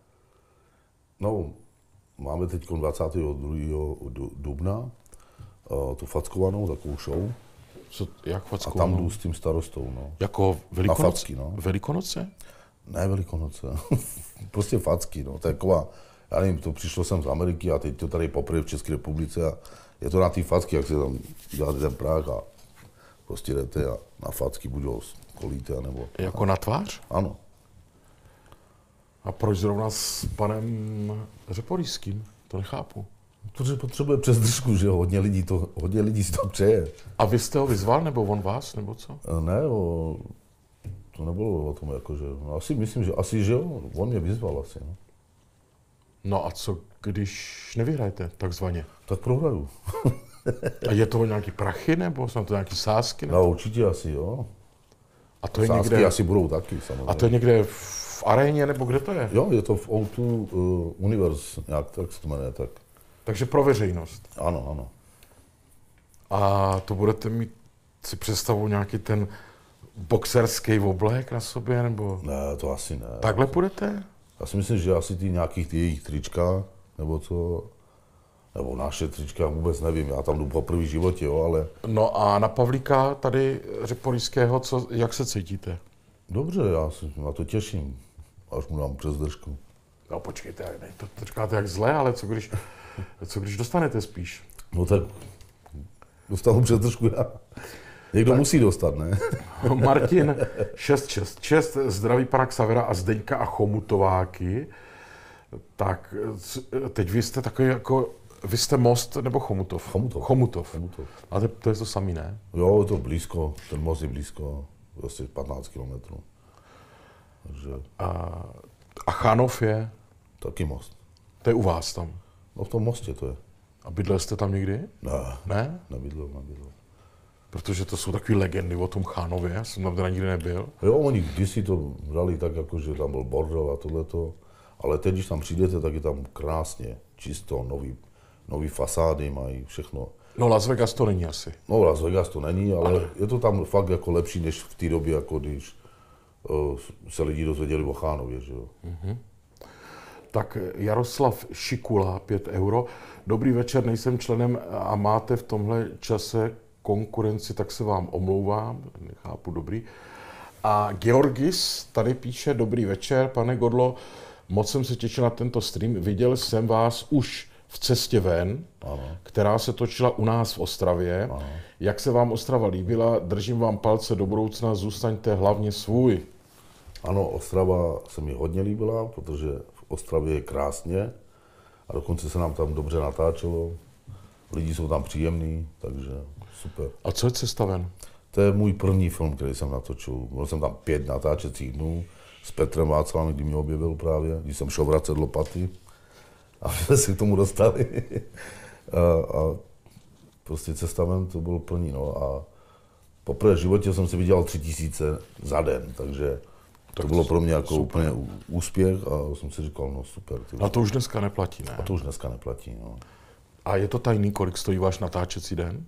No, máme teď 22. dubna tu fackovanou, takovou show. Jak A fackovanou? tam jdu s tím starostou, no. Jako Velikonoce? Na facky, no. Velikonoce? Ne Velikonoce, prostě facky, no. To je taková, já nevím, to přišlo jsem z Ameriky a teď to tady poprvé v České republice a je to na té facky, jak se tam děláte ten práh a prostě jdete a na facky buď ho kolíte, nebo... Jako na tvář? Ano. A proč zrovna s panem Řeporíským? To nechápu. Protože potřebuje přes držku, že jo, hodně lidí si to přeje. A vy jste ho vyzval, nebo on vás, nebo co? Ne, to nebylo o tom, jakože, no, asi myslím, že jo, on mě vyzval asi, no. No a co, když nevyhrajete, takzvaně? Tak prohraju. A je to nějaký prachy, nebo jsou to nějaký sázky? No určitě asi, jo. A to je Sázky někde... asi budou taky, samozřejmě. A to je někde v aréně, nebo kde to je? Jo, je to v O2 Universe, nějak tak se to jmenuje, tak. Takže pro veřejnost. Ano. A to budete mít si představu nějaký ten boxerský oblek na sobě, nebo... Ne, to asi ne. Takhle půjdete? Já si myslím, že asi ty nějakých jejich trička, nebo co, nebo naše trička, vůbec nevím, já tam jdu po první životě, jo, ale... No a na Pavlíka tady Řeporíského, jak se cítíte? Dobře, já se na to těším, až mu dám přes držku. No počkejte, ne, to říkáte jak zle, ale co když dostanete spíš? No tak dostanu přes držku já. Někdo tak musí dostat, ne? Martin 666, zdraví pana Xavera a Zdeňka a Chomutováky. Tak teď vy jste takový jako, vy jste Most nebo Chomutov? Chomutov. A to je to samý, ne? Jo, je to blízko, ten most je blízko, asi 15 kilometrů. Takže... A Chánov je? Taky most. To je u vás tam? No v tom mostě to je. A bydlel jste tam někdy? Ne? Nebydlel. Protože to jsou takové legendy o tom Chánově, já jsem tam teda nikdy nebyl. Jo, oni kdysi to brali tak, jako, že tam byl bordel a tohleto, ale teď, když tam přijdete, tak je tam krásně, čisto, nový fasády mají, všechno. No Las Vegas to není asi. No Las Vegas to není, ale je to tam fakt jako lepší, než v té době, jako když se lidi dozvěděli o Chánově, že jo. Tak Jaroslav Šikula, 5 euro. Dobrý večer, nejsem členem a máte v tomhle čase konkurenci, tak se vám omlouvám, nechápu, dobrý. A Georgis tady píše, dobrý večer, pane Godlo, moc jsem se těšil na tento stream, viděl jsem vás už v Cestě ven, ano, která se točila u nás v Ostravě. Ano. Jak se vám Ostrava líbila, držím vám palce do budoucna, zůstaňte hlavně svůj. Ano, Ostrava se mi hodně líbila, protože v Ostravě je krásně a dokonce se nám tam dobře natáčelo. Lidi jsou tam příjemní, takže super. A co je Cesta ven? To je můj první film, který jsem natočil. Byl jsem tam 5 natáčecích dnů s Petrem Václavem, kdy mě objevil právě, když jsem šel vracet lopaty a jsme se k tomu dostali. a prostě Cesta ven to byl první, no. A poprvé v životě jsem si vydělal 3000 za den, takže to bylo pro mě jako úplně úspěch a jsem si říkal, no super. A to už dneska neplatí, ne? A to už dneska neplatí, no. A je to tajný, kolik stojí váš natáčecí den?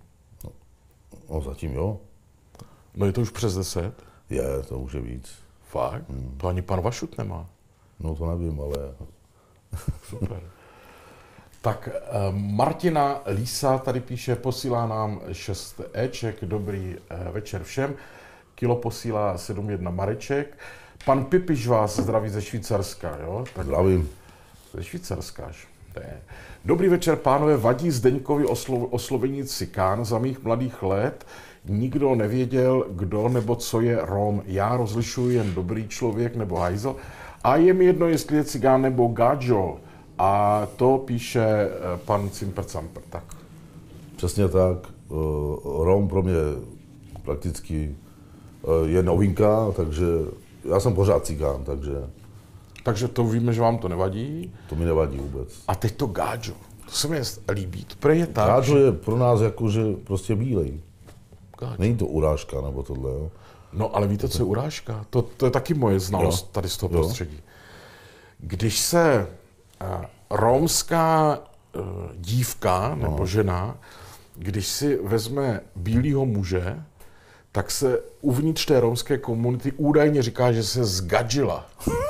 No zatím jo. No je to už přes 10? Je, to už je víc. Fakt? To ani pan Vašut nemá. No to nevím, ale... Super. Tak Martina Lísa tady píše, posílá nám 6 éček, dobrý večer všem. Kilo posílá 7,1 Mareček. Pan Pipiš vás zdraví ze Švýcarska, jo? Tak zdravím. Ze Švýcarska až. Dobrý večer, pánové, vadí Zdeňkovi oslovení cikán za mých mladých let. Nikdo nevěděl, kdo nebo co je Rom. Já rozlišuji jen dobrý člověk nebo hajzl. A je mi jedno, jestli je cigán nebo gáčo. A to píše pan Cimper-Camper. Tak. Přesně tak. Rom pro mě prakticky je novinka, takže já jsem pořád cigán, takže... Takže to víme, že vám to nevadí. To mi nevadí vůbec. A teď to gáčo. To se mi líbí. To je tak, gáčo je pro nás jakože prostě bílej. Gáčo. Není to urážka nebo tohle, jo? No ale víte, co je urážka? To je taky moje znalost tady z toho prostředí. Když se romská dívka nebo žena, když si vezme bílýho muže, tak se uvnitř té romské komunity údajně říká, že se zgadžila.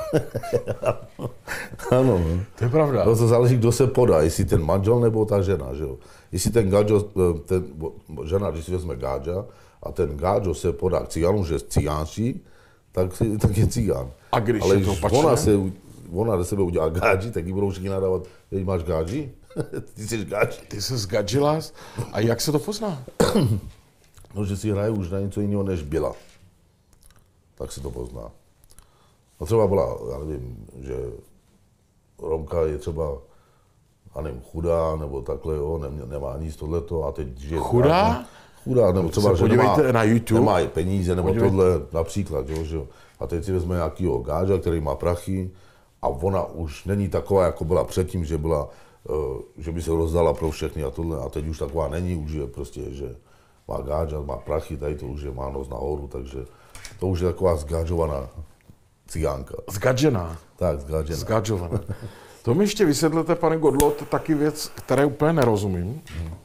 Ano. To je pravda. To záleží, kdo se podá, jestli ten manžel nebo ta žena, že jo. Jestli ten gáčo, žena, když si vezme gáča a ten gáčo se podá k cigánu, že cigánší, tak je cigán. A když ale je to opačné? Ona do sebe udělá gáči, tak jí budou všichni nadávat, že máš gáči? Ty jsi gáči. Ty se zgadžila? A jak se to pozná? No, že si hraje už na něco jiného, než byla. Tak se to pozná. No třeba byla, já nevím, že Romka je třeba, já nevím, chudá, nebo takhle, jo, nemá nic tohleto a teď žije... Chudá? Chudá, nebo třeba, že na YouTube. Nemá peníze, nebo tohle například, jo, že jo. A teď si vezme nějakýho gáča, který má prachy a ona už není taková, jako byla předtím, že byla, že by se rozdala pro všechny a tohle. A teď už taková není, už je prostě, že má gáča, má prachy, tady to už je, má nos nahoru, takže to už je taková zgáčovaná cigánka. Zgadžená. Tak, zgadžená. Zgadžovaná. To mi ještě vysvětlete, pane Godlo, to je taky věc, které úplně nerozumím.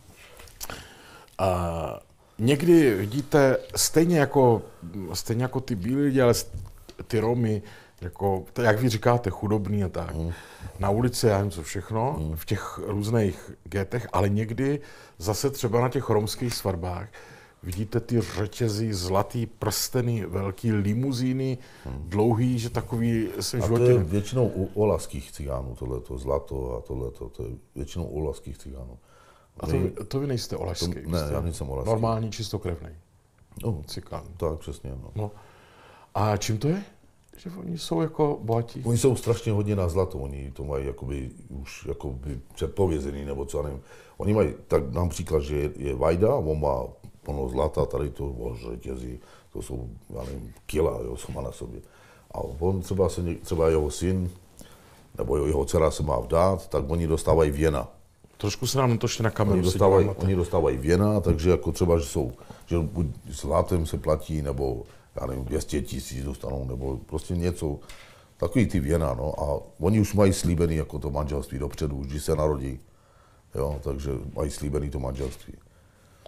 A někdy vidíte, stejně jako ty bílí lidi, ale ty Romy, jako, jak vy říkáte, chudobný a tak. Na ulici, já nevím co všechno, v těch různých getech, ale někdy zase třeba na těch romských svatbách vidíte ty řetězy, zlatý prsteny, velký limuzíny, dlouhý, že takový jsem životě... A to je většinou u olaských cigánů, tohleto zlato a tohleto, to je většinou u olaských cigánů. A to vy nejste olašský? Ne, já nejsem olašský. Normální, čistokrevný cikán. Tak, přesně, no. A čím to je? Že oni jsou jako bohatí? Oni jsou strašně hodně na zlato, oni to mají jakoby už jakoby předpovězený, nebo co, nevím. Oni mají, tak například, že je Vajda, on má plno zlata, tady to řetězí, to jsou, já nevím, kila, jo, co má na sobě. A on třeba jeho syn, nebo jeho dcera se má vdát, tak oni dostávají věna. Trošku se nám natočte na kameru. Oni dostávají věna, takže jako třeba, že buď zlatem se platí, nebo já nevím, 200 000 dostanou, nebo prostě něco, takový ty věna, no. A oni už mají slíbený jako to manželství dopředu, když se narodí, jo, takže mají slíbený to manželství.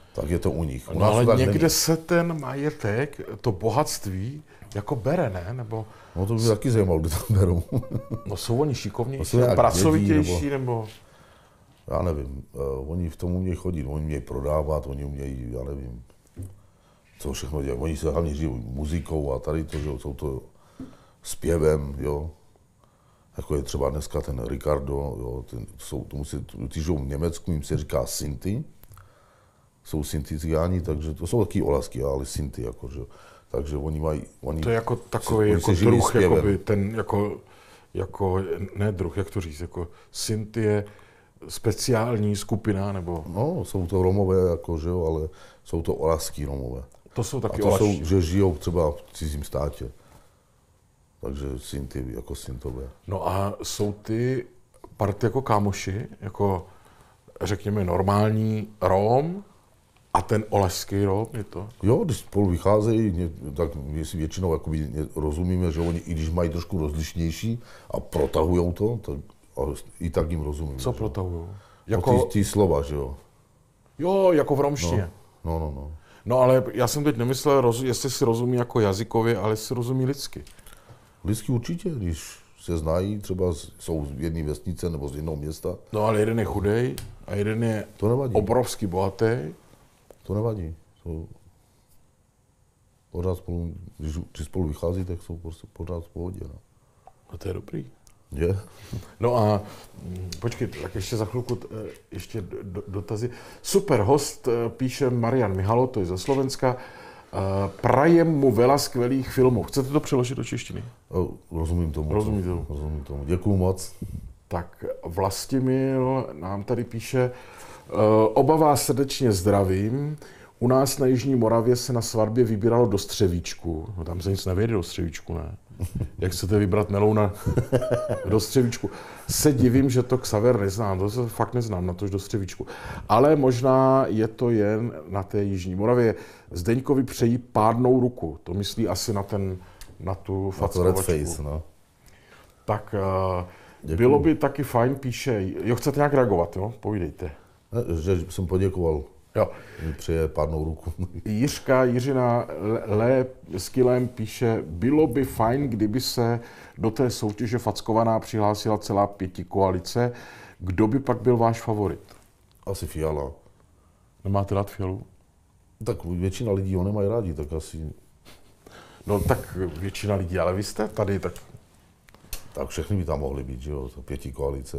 tak je to u nich. No ale někde se ten majetek, to bohatství, jako bere, ne? Nebo... No to by taky zajímalo, kde tam berou. No jsou oni šikovnější, no, pracovitější, nebo... Já nevím, oni v tom umějí chodit, oni umějí prodávat, oni umějí, já nevím, co všechno dělají. Oni se hlavně žijí muzikou a tady to, že jsou to zpěvem, jo. Jako je třeba dneska ten Ricardo, jo, ty žijou v Německu, jim se říká Sinti. Jsou Sintiziáni, takže to jsou taky olasky, ale Sinti, jako, že. Takže oni mají... To je jako takový jako druh, jakoby, ten jako, ne druh, jak to říct, jako Sinti je speciální skupina, nebo... No, jsou to Romové, jako, že jo, ale jsou to olaský Romové. To jsou taky olaši. A to jsou, že žijou třeba v cizím státě. Takže Sinti, jako Sintové. No a jsou ty party jako kámoši, jako řekněme normální Rom a ten olašský Rom, je to? Jo, když spolu vycházejí, tak my si většinou jakoby rozumíme, že oni, i když mají trošku rozlišnější a protahujou to, tak i tak jim rozumím. Co protahujou? Jako... No ty slova, že jo? Jo, jako v romštině. No. No ale já jsem teď nemyslel, jestli si rozumí jako jazykově, ale si rozumí lidsky. Lidsky určitě, když se znají, třeba jsou z jedné vesnice nebo z jednoho města. No ale jeden je chudej a jeden je obrovský bohatý. To nevadí. Pořád spolu, když spolu vychází, tak jsou prostě pořád v pohodě. No. A to je dobrý. Je. No a počkej, tak ještě za chvilku ještě dotazy. Super host, píše Marian Mihalo, to je ze Slovenska. Prajem mu veľa skvělých filmů. Chcete to přeložit do češtiny? Rozumím tomu. Rozumím tomu. Děkuju moc. Tak Vlastimil nám tady píše, oba vás srdečně zdravím. U nás na Jižní Moravě se na svatbě vybíralo do Střevíčku. No tam se nic nevěděl do Střevíčku, ne? Jak chcete vybrat melouna do Střevíčku? Se divím, že to Xaver neznám, to se fakt neznám, na tož do Střevíčku. Ale možná je to jen na té Jižní Moravě. Zdeňkovi přejí pádnou ruku. To myslí asi na tu fackovačku. Face, no. Tak bylo by taky fajn, píše, jo, chcete nějak reagovat, jo? Povídejte. Že jsem poděkoval. Jo. Mi přeje pádnou ruku. Jiřina s kilem píše, bylo by fajn, kdyby se do té soutěže fackovaná přihlásila celá pětikoalice. Kdo by pak byl váš favorit? Asi Fiala. Nemáte rád Fialu? Tak většina lidí ho nemají rádi, tak asi... No tak většina lidí, ale vy jste tady, tak... Tak všechny by tam mohly být, že jo, to pětikoalice.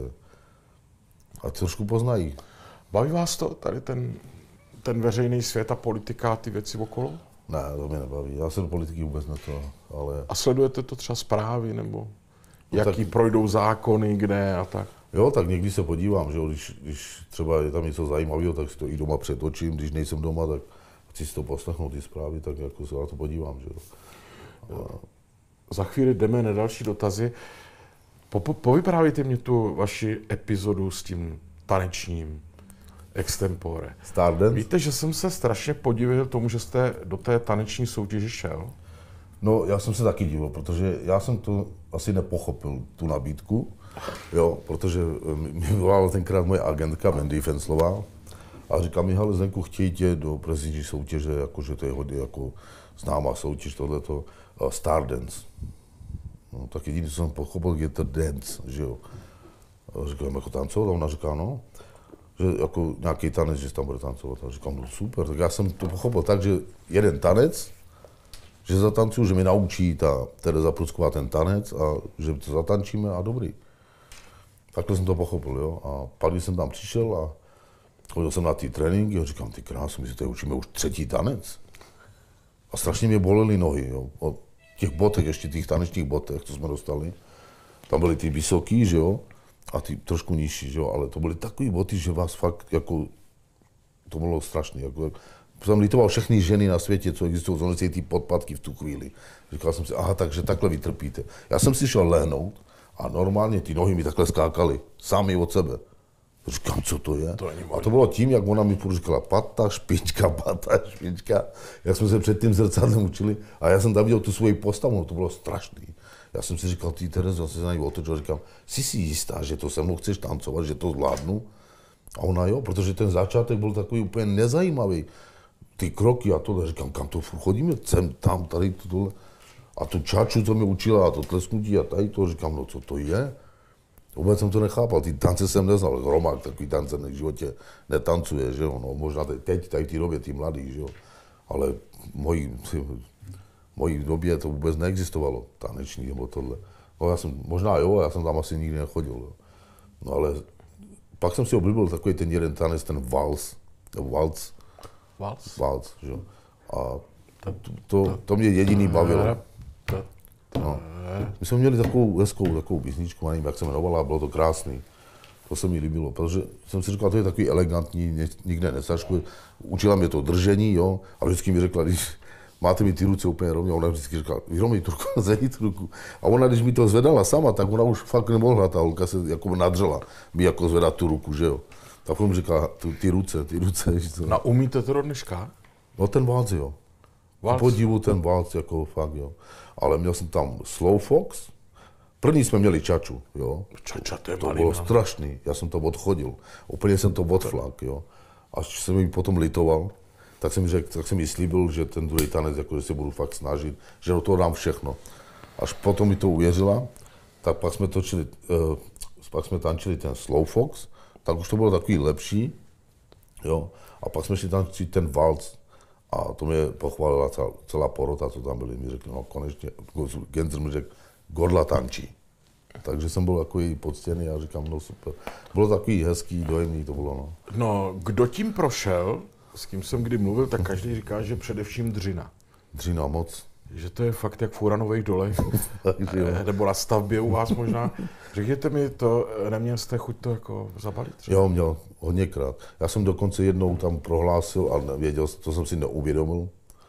A trošku poznají. Baví vás to, tady ten veřejný svět a politika a ty věci okolo? Ne, to mě nebaví. Já se do politiky vůbec ale... A sledujete to třeba zprávy, nebo jaký projdou zákony, kde a tak? Jo, tak někdy se podívám, že jo, když třeba je tam něco zajímavého, tak si to i doma přetočím, když nejsem doma, tak chci si to poslechnout, ty zprávy, tak jako se na to podívám, že jo. Za chvíli jdeme na další dotazy. Povyprávějte mě tu vaši epizodu s tím tanečním extempore. Stardance? Víte, že jsem se strašně podivil tomu, že jste do té taneční soutěže šel? No, já jsem se taky divil, protože já jsem to asi nepochopil, tu nabídku, jo, protože mi volala tenkrát moje agentka Wendy Fenslová a říká mi, hele Zdenku, chtějí tě do prezidentské soutěže, jakože to je hodně jako známá soutěž, tohleto, Stardance. No, tak jediný, co jsem pochopil, je to dance, že jo. A říkám, jako tancovat, a ona říká, no, že jako nějaký tanec, že tam bude tancovat. A říkám, no super, tak já jsem to pochopil tak, že jeden tanec, že zatancuju, že mi naučí ta Tereza Prucková ten tanec a že to zatančíme a dobrý. Takhle jsem to pochopil, jo. A pak, když jsem tam přišel a chodil jsem na ty tréninky a říkám, ty krásu, my si tady učíme už třetí tanec. A strašně mě bolely nohy, jo. O těch botech, ještě těch tanečních botech, co jsme dostali. Tam byly ty vysoký, že jo, a ty trošku nižší, že jo, ale to byly takový boty, že vás fakt jako, to bylo strašné, jako, jsem litoval všechny ženy na světě, co existují, co nosejí ty podpatky v tu chvíli. Říkal jsem si, aha, takže takhle vytrpíte. Já jsem si šel lehnout a normálně ty nohy mi takhle skákaly, sami od sebe. Říkám, co to je? A to bylo tím, jak ona mi furt říkala, pata, špička. Jak jsme se před tím zrcadlem učili a já jsem tam viděl tu svoji postavu, no to bylo strašný. Já jsem si říkal, ty Terezo, já jsem se na ní otočil a říkám, jsi si jistá, že to se mnou chceš tancovat, že to zvládnu? A ona jo, protože ten začátek byl takový úplně nezajímavý. Ty kroky a tohle, říkám, kam to chodíme, sem, tam, tady, tohle. A tu čaču, co mě učila, a to tlesknutí a tady to, říkám, no co to je? Vůbec jsem to nechápal, ty tance jsem neznal, Romák takový tance v životě netancuje, že jo, no možná teď, tady v té době, ty mladý, že jo, ale mojí době to vůbec neexistovalo, taneční nebo tohle. No já jsem tam asi nikdy nechodil, jo. No ale pak jsem si oblíbil takový ten jeden tanec, ten valc, že jo. A to mě jediný bavilo. No. My jsme měli takovou písničku, nevím, jak se jmenovala, bylo to krásný. To se mi líbilo, protože jsem si říkal, to je takový elegantní, nikde nesaškuje. Učila mě to držení, jo, a vždycky mi řekla, když máte mi ty ruce úplně rovně, ona vždycky říkala, vyrovnej tu ruku, zvedni tu ruku. A ona, když mi to zvedala sama, tak ona už fakt nemohla, ta holka se jako nadřela, mi jako zvedat tu ruku, že jo. Tak mi říkala, ty ruce, víš co. No umíte to do dneška? No ten válc, jo. Podivu ten válc, jako fakt, jo. Ale měl jsem tam slow fox, první jsme měli čaču, jo. Čača, to bylo strašný, já jsem to odchodil, úplně jsem to odflak, jo. Až jsem mi potom litoval, tak jsem jí slíbil, že ten druhý tanec, jako, že se budu fakt snažit, že do toho dám všechno. Až potom mi to uvěřila, tak pak jsme tančili ten slow fox, tak už to bylo takový lepší, jo. A pak jsme šli tančit ten valc. A to mě pochválila celá porota, co tam byli. Mi řekli, no konečně, Genzer mi řekl, Gorla tančí. Takže jsem byl takový poctěný a říkám, no super. Bylo takový hezký, dojemný to bylo, no. No, kdo tím prošel, s kým jsem kdy mluvil, tak každý říká, že především Dřina. Dřina moc. Že to je fakt jak v uranových dolech, nebo na stavbě u vás možná. Řekněte mi to, neměl jste chuť to jako zabalit třeba? Jo, měl, hodněkrát. Já jsem dokonce jednou tam prohlásil, ale nevěděl, to jsem si neuvědomil.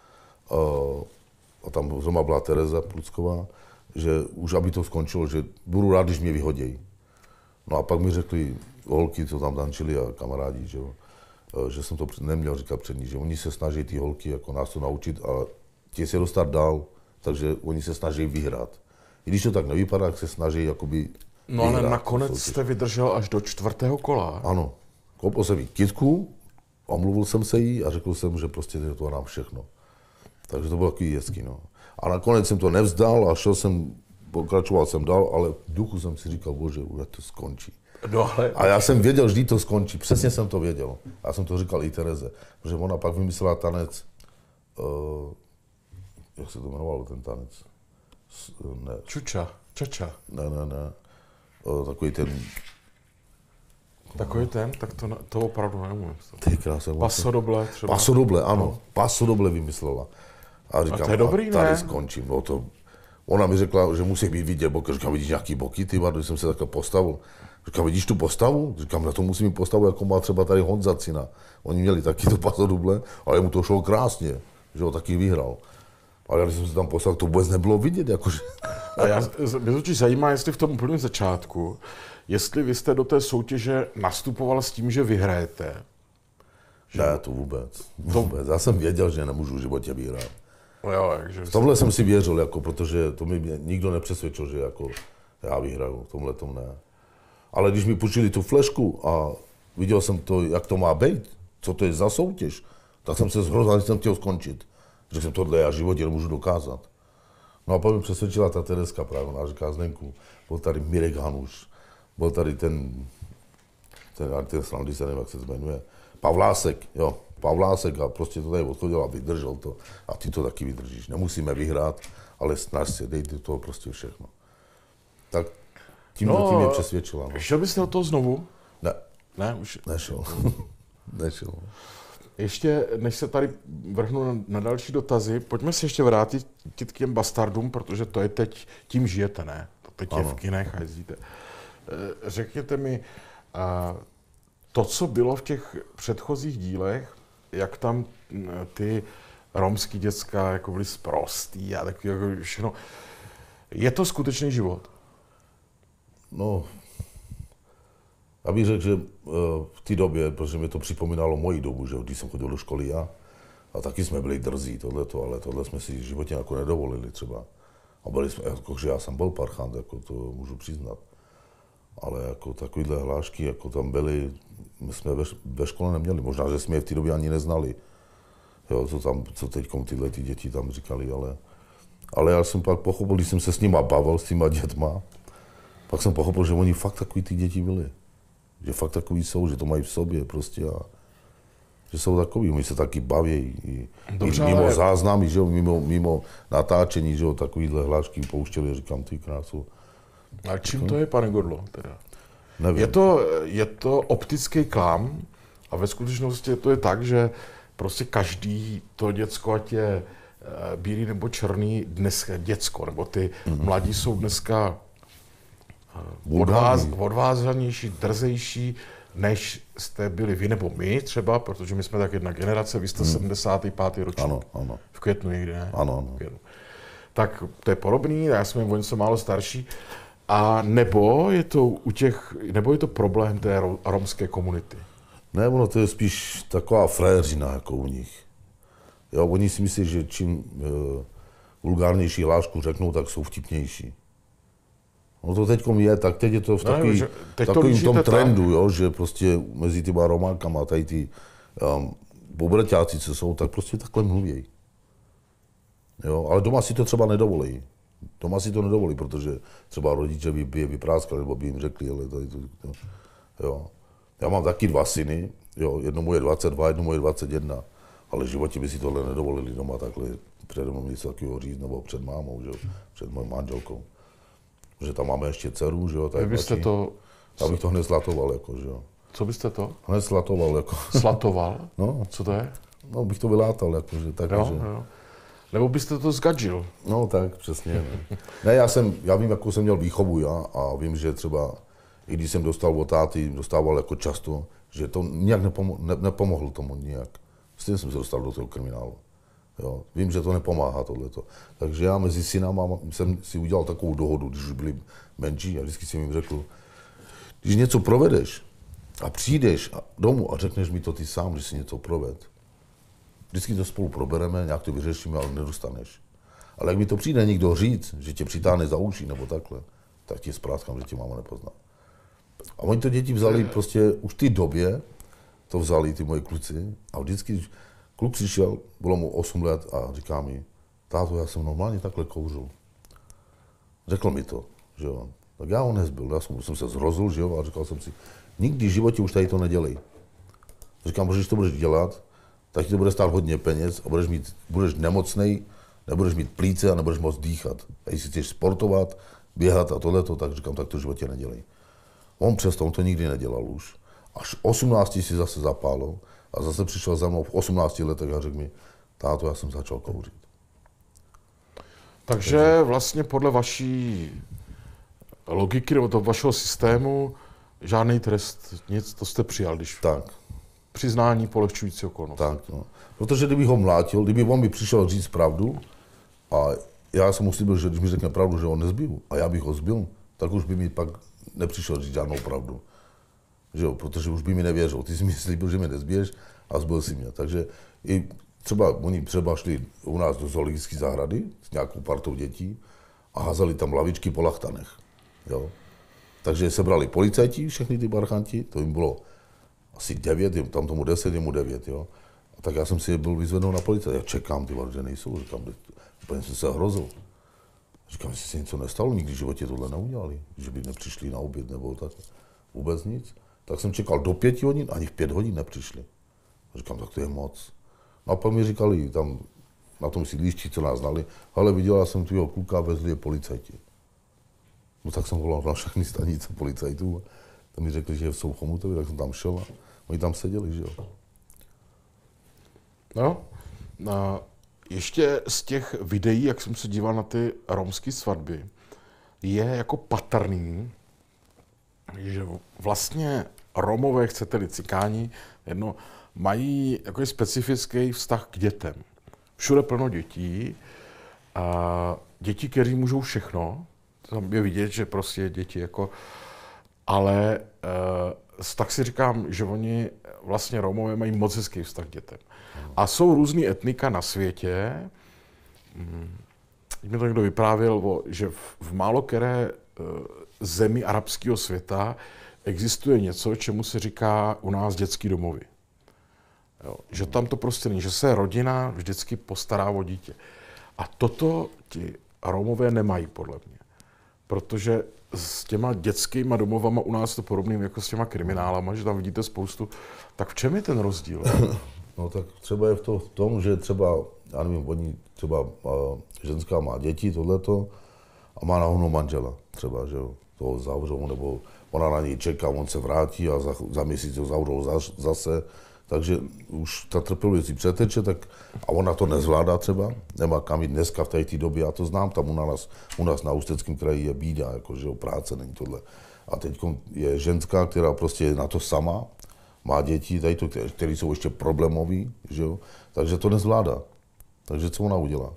A tam zrovna byla Tereza Prucková, že už aby to skončilo, že budu rád, když mě vyhodějí. No a pak mi řekli holky, co tam tančili a kamarádi, že jsem to neměl říkat před ní, že oni se snaží ty holky jako nás to naučit a chtějí se dostat dál, takže oni se snaží vyhrát. I když to tak nevypadá, tak se snaží jakoby no ale nakonec jste vydržel až do 4. kola. Ano. Koupil jsem jí kytku, omluvil jsem se jí a řekl jsem, že prostě to dám všechno. Takže to bylo takový hezký, no. A nakonec jsem to nevzdal a pokračoval jsem dál, ale v duchu jsem si říkal, bože, už to skončí. No, ale... A já jsem věděl, že to skončí, přesně jsem to věděl. Já jsem to říkal i Tereze, protože ona pak vymyslela tanec, jak se to jmenovalo ten tanec? Ne. Čača. Ne. Takový ten... Takový ten? Tak to opravdu nemůžu. Ty krásně. Pasodoble třeba. Pasodoble, ano. No. Pasodoble vymyslela. A říkám, a to je dobrý, tady ne? Skončím. No to... Ona mi řekla, že musí být vidět boky. Říkám, vidíš nějaký boky, ty když jsem se takhle postavil. Říkám, vidíš tu postavu? Říkám, na to musím mít postavu, jako má třeba tady Honza Cina. Oni měli taky to pasodoble, ale mu to šlo krásně, že ho taky vyhrál. Ale když jsem se tam postavil, to vůbec nebylo vidět, jakože... A mě to zajímá, jestli v tom úplném začátku, jestli vy jste do té soutěže nastupoval s tím, že vyhrajete. Ne, to vůbec. Já jsem věděl, že nemůžu v životě vyhrát. Jo, takže... V tomhle jsem si věřil, jako, protože to mi nikdo nepřesvědčil, že jako já vyhraju, v tomhle tom ne. Ale když mi půjčili tu flešku a viděl jsem to, jak to má být, co to je za soutěž, tak jsem se zhrozil, že jsem chtěl skončit. Řekl jsem, tohle já v životě nemůžu dokázat. No a pak mi přesvědčila ta Tereska právě, ona říká, Zdenku, byl tady Mirek Hanuš, byl tady ten srandy se nevím, jak se jmenuje, Pavlásek a prostě to tady odchodil a vydržel to. A ty to taky vydržíš. Nemusíme vyhrát, ale snaž se, dej do toho prostě všechno. Tak tím mě přesvědčila. No. Šel byste do toho znovu? Ne. Ne, už? Nešel. Ještě, než se tady vrhnu na další dotazy, pojďme se ještě vrátit k těm bastardům, protože to je teď, tím žijete, ne? To teď je v kinech a jezdíte. Řekněte mi, to, co bylo v těch předchozích dílech, jak tam ty romský děcka jako byly sprostý a takový jako všechno, je to skutečný život? No, já bych řekl, že v té době, protože mi to připomínalo moji dobu, že když jsem chodil do školy já, a taky jsme byli drzí tohleto, ale tohle jsme si v životě jako nedovolili třeba. A byli jsme, jakože já jsem byl parchant, jako to můžu přiznat. Ale jako takovýhle hlášky, jako tam byly, my jsme ve škole neměli, možná, že jsme je v té době ani neznali. Jo, co teď tyhle ty děti tam říkali, ale já jsem pak pochopil, když jsem se s nima bavil, s těma dětma, pak jsem pochopil, že oni fakt takový ty děti byli. Že fakt takový jsou, že to mají v sobě prostě a že jsou takový, oni se taky baví i mimo záznamy, že jo, mimo natáčení, že jo, takovýhle hlášky pouštěli, říkám, ty krásu. A čím to je, pane Godlo, teda? Nevím. Je to optický klam a ve skutečnosti to je tak, že prostě každý to děcko, ať je bílý nebo černý, dneska děcko, nebo ty mladí jsou dneska odvázanější, drzejší, než jste byli vy nebo my třeba, protože my jsme tak jedna generace, vy jste 75. ročník. Ano. V květnu někdy, ne? Ano. Tak to je podobný, já jsem o něco málo starší. A nebo je to problém té romské komunity? Ne, ono to je spíš taková frajeřina jako u nich. Jo, oni si myslí, že čím vulgárnější hlášku řeknou, tak jsou vtipnější. No to teďkom je, tak teď je to v takovým tom trendu, jo, že prostě mezi těma Romákama, tady ty pobraťáci, co jsou, tak prostě takhle mluví. Jo, ale doma si to třeba nedovolí. Protože třeba rodiče by je vypráskali, nebo by jim řekli, ale tady to, jo. Já mám taky 2 syny, jo, jednomu je 22, jednomu je 21, ale v životě by si tohle nedovolili doma takhle přede mnou něco takového říct, nebo před mámou, že? Před mojí manželkou. Že tam máme ještě dceru, že jo, tak já bych to hned slatoval, jako, že jo. Co byste to? Hned slatoval, jako. Slatoval? No. Co to je? No, bych to vylátal, jako, že tak, jo, že... Jo. Nebo byste to zgadžil? No, tak, přesně. Ne, já vím, jakou jsem měl výchovu já a vím, že třeba, i když jsem dostával jako často, že to nějak nepomohlo tomu nijak. S tím jsem se dostal do toho kriminálu. Jo. Vím, že to nepomáhá tohleto. Takže já mezi synama jsem si udělal takovou dohodu, když už byli menší a vždycky jsem jim řekl, když něco provedeš a přijdeš domů a řekneš mi to ty sám, že si něco proved, vždycky to spolu probereme, nějak to vyřešíme, ale nedostaneš. Ale jak mi to přijde někdo říct, že tě přitáhne za uši nebo takhle, tak ti spráskám, že tě máma nepozná. A oni to děti vzali prostě už v té době, to vzali ty moji kluci a vždycky kluk přišel, bylo mu 8 let a říká mi, táto, já jsem normálně takhle kouřil. Řekl mi to, že jo. Tak já ho nezbyl, já jsem se zrozil, že jo, a říkal jsem si, nikdy v životě už tady to nedělej. Říkám, když to budeš dělat, tak ti to bude stát hodně peněz a budeš nemocnej, nebudeš mít plíce a nebudeš moct dýchat. A jestli chceš sportovat, běhat a tohleto, tak říkám, tak to v životě nedělej. On to nikdy nedělal už. Až 18 si zase zapálil a zase přišel za mnou v 18 letech a řekl mi, táto, já jsem začal kouřit. Takže vlastně podle vaší logiky nebo toho vašeho systému žádný trest, nic, to jste přijal, když... Tak. Přiznání polehčující okolnosti. Tak, no. Protože kdyby ho mlátil, kdyby on mi přišel říct pravdu a já jsem mu slíbil, že když mi řekne pravdu, že ho nezbil a já bych ho zbil, tak už by mi pak nepřišel říct žádnou pravdu. Že jo, protože už by mi nevěřil. Ty jsi mi slíbil, že mě nezbiješ a zbil si mě. Takže i oni třeba šli u nás do zoologické zahrady s nějakou partou dětí a házeli tam lavičky po lachtanech. Jo. Takže sebrali policajti, všechny ty barchanti, to jim bylo asi 9, tam tomu 10, jemu 9, jo. A tak já jsem si je byl vyzvednout na policii. Já čekám, že nejsou, říkám, úplně jsem se hrozil. Říkám, jestli se něco nestalo, nikdy v životě tohle neudělali, že by nepřišli na oběd nebo tak, vůbec nic. Tak jsem čekal do 5 hodin, ani v 5 hodin nepřišli. Říkám, tak to je moc. No a pak mi říkali tam na tom sídlišti, co nás znali, ale viděl jsem tvýho kluka, vezli je policajti. No tak jsem volal na všechny stanice policajtů. Tam mi řekli, že jsou v Chomutově, tak jsem tam šel a oni tam seděli, že jo. No, ještě z těch videí, jak jsem se díval na ty romské svatby, je jako patrný, že vlastně Romové, chcete-li cikáni, mají jako specifický vztah k dětem. Všude plno dětí, a děti, které můžou všechno, tam je vidět, že prostě děti jako, ale tak si říkám, že oni vlastně Romové mají moc hezký vztah k dětem. A jsou různý etnika na světě, mi to někdo vyprávěl, že v málo které zemí arabského světa existuje něco, čemu se říká u nás dětský domovy. Jo, že tam to prostě není, že se rodina vždycky postará o dítě. A toto ti Romové nemají, podle mě. Protože s těma dětskýma domovama u nás to podobný jako s těma kriminálama, že tam vidíte spoustu. Tak v čem je ten rozdíl? No tak třeba je v tom, že třeba, já nevím, oni třeba ženská má děti, tohleto, a má náhodou manžela třeba, že jo, toho zavřou, nebo ona na něj čeká, on se vrátí a za měsíc ho zavřou zase. Takže už ta trpělivost si přeteče, tak a ona to nezvládá třeba, nemá kam jít dneska v té době, já to znám, tam u nás na Ústeckém kraji je bída, jako, že jo, práce není tohle. A teď je ženská, která prostě je na to sama, má děti, které jsou ještě problémový, že jo, takže to nezvládá. Takže co ona udělá?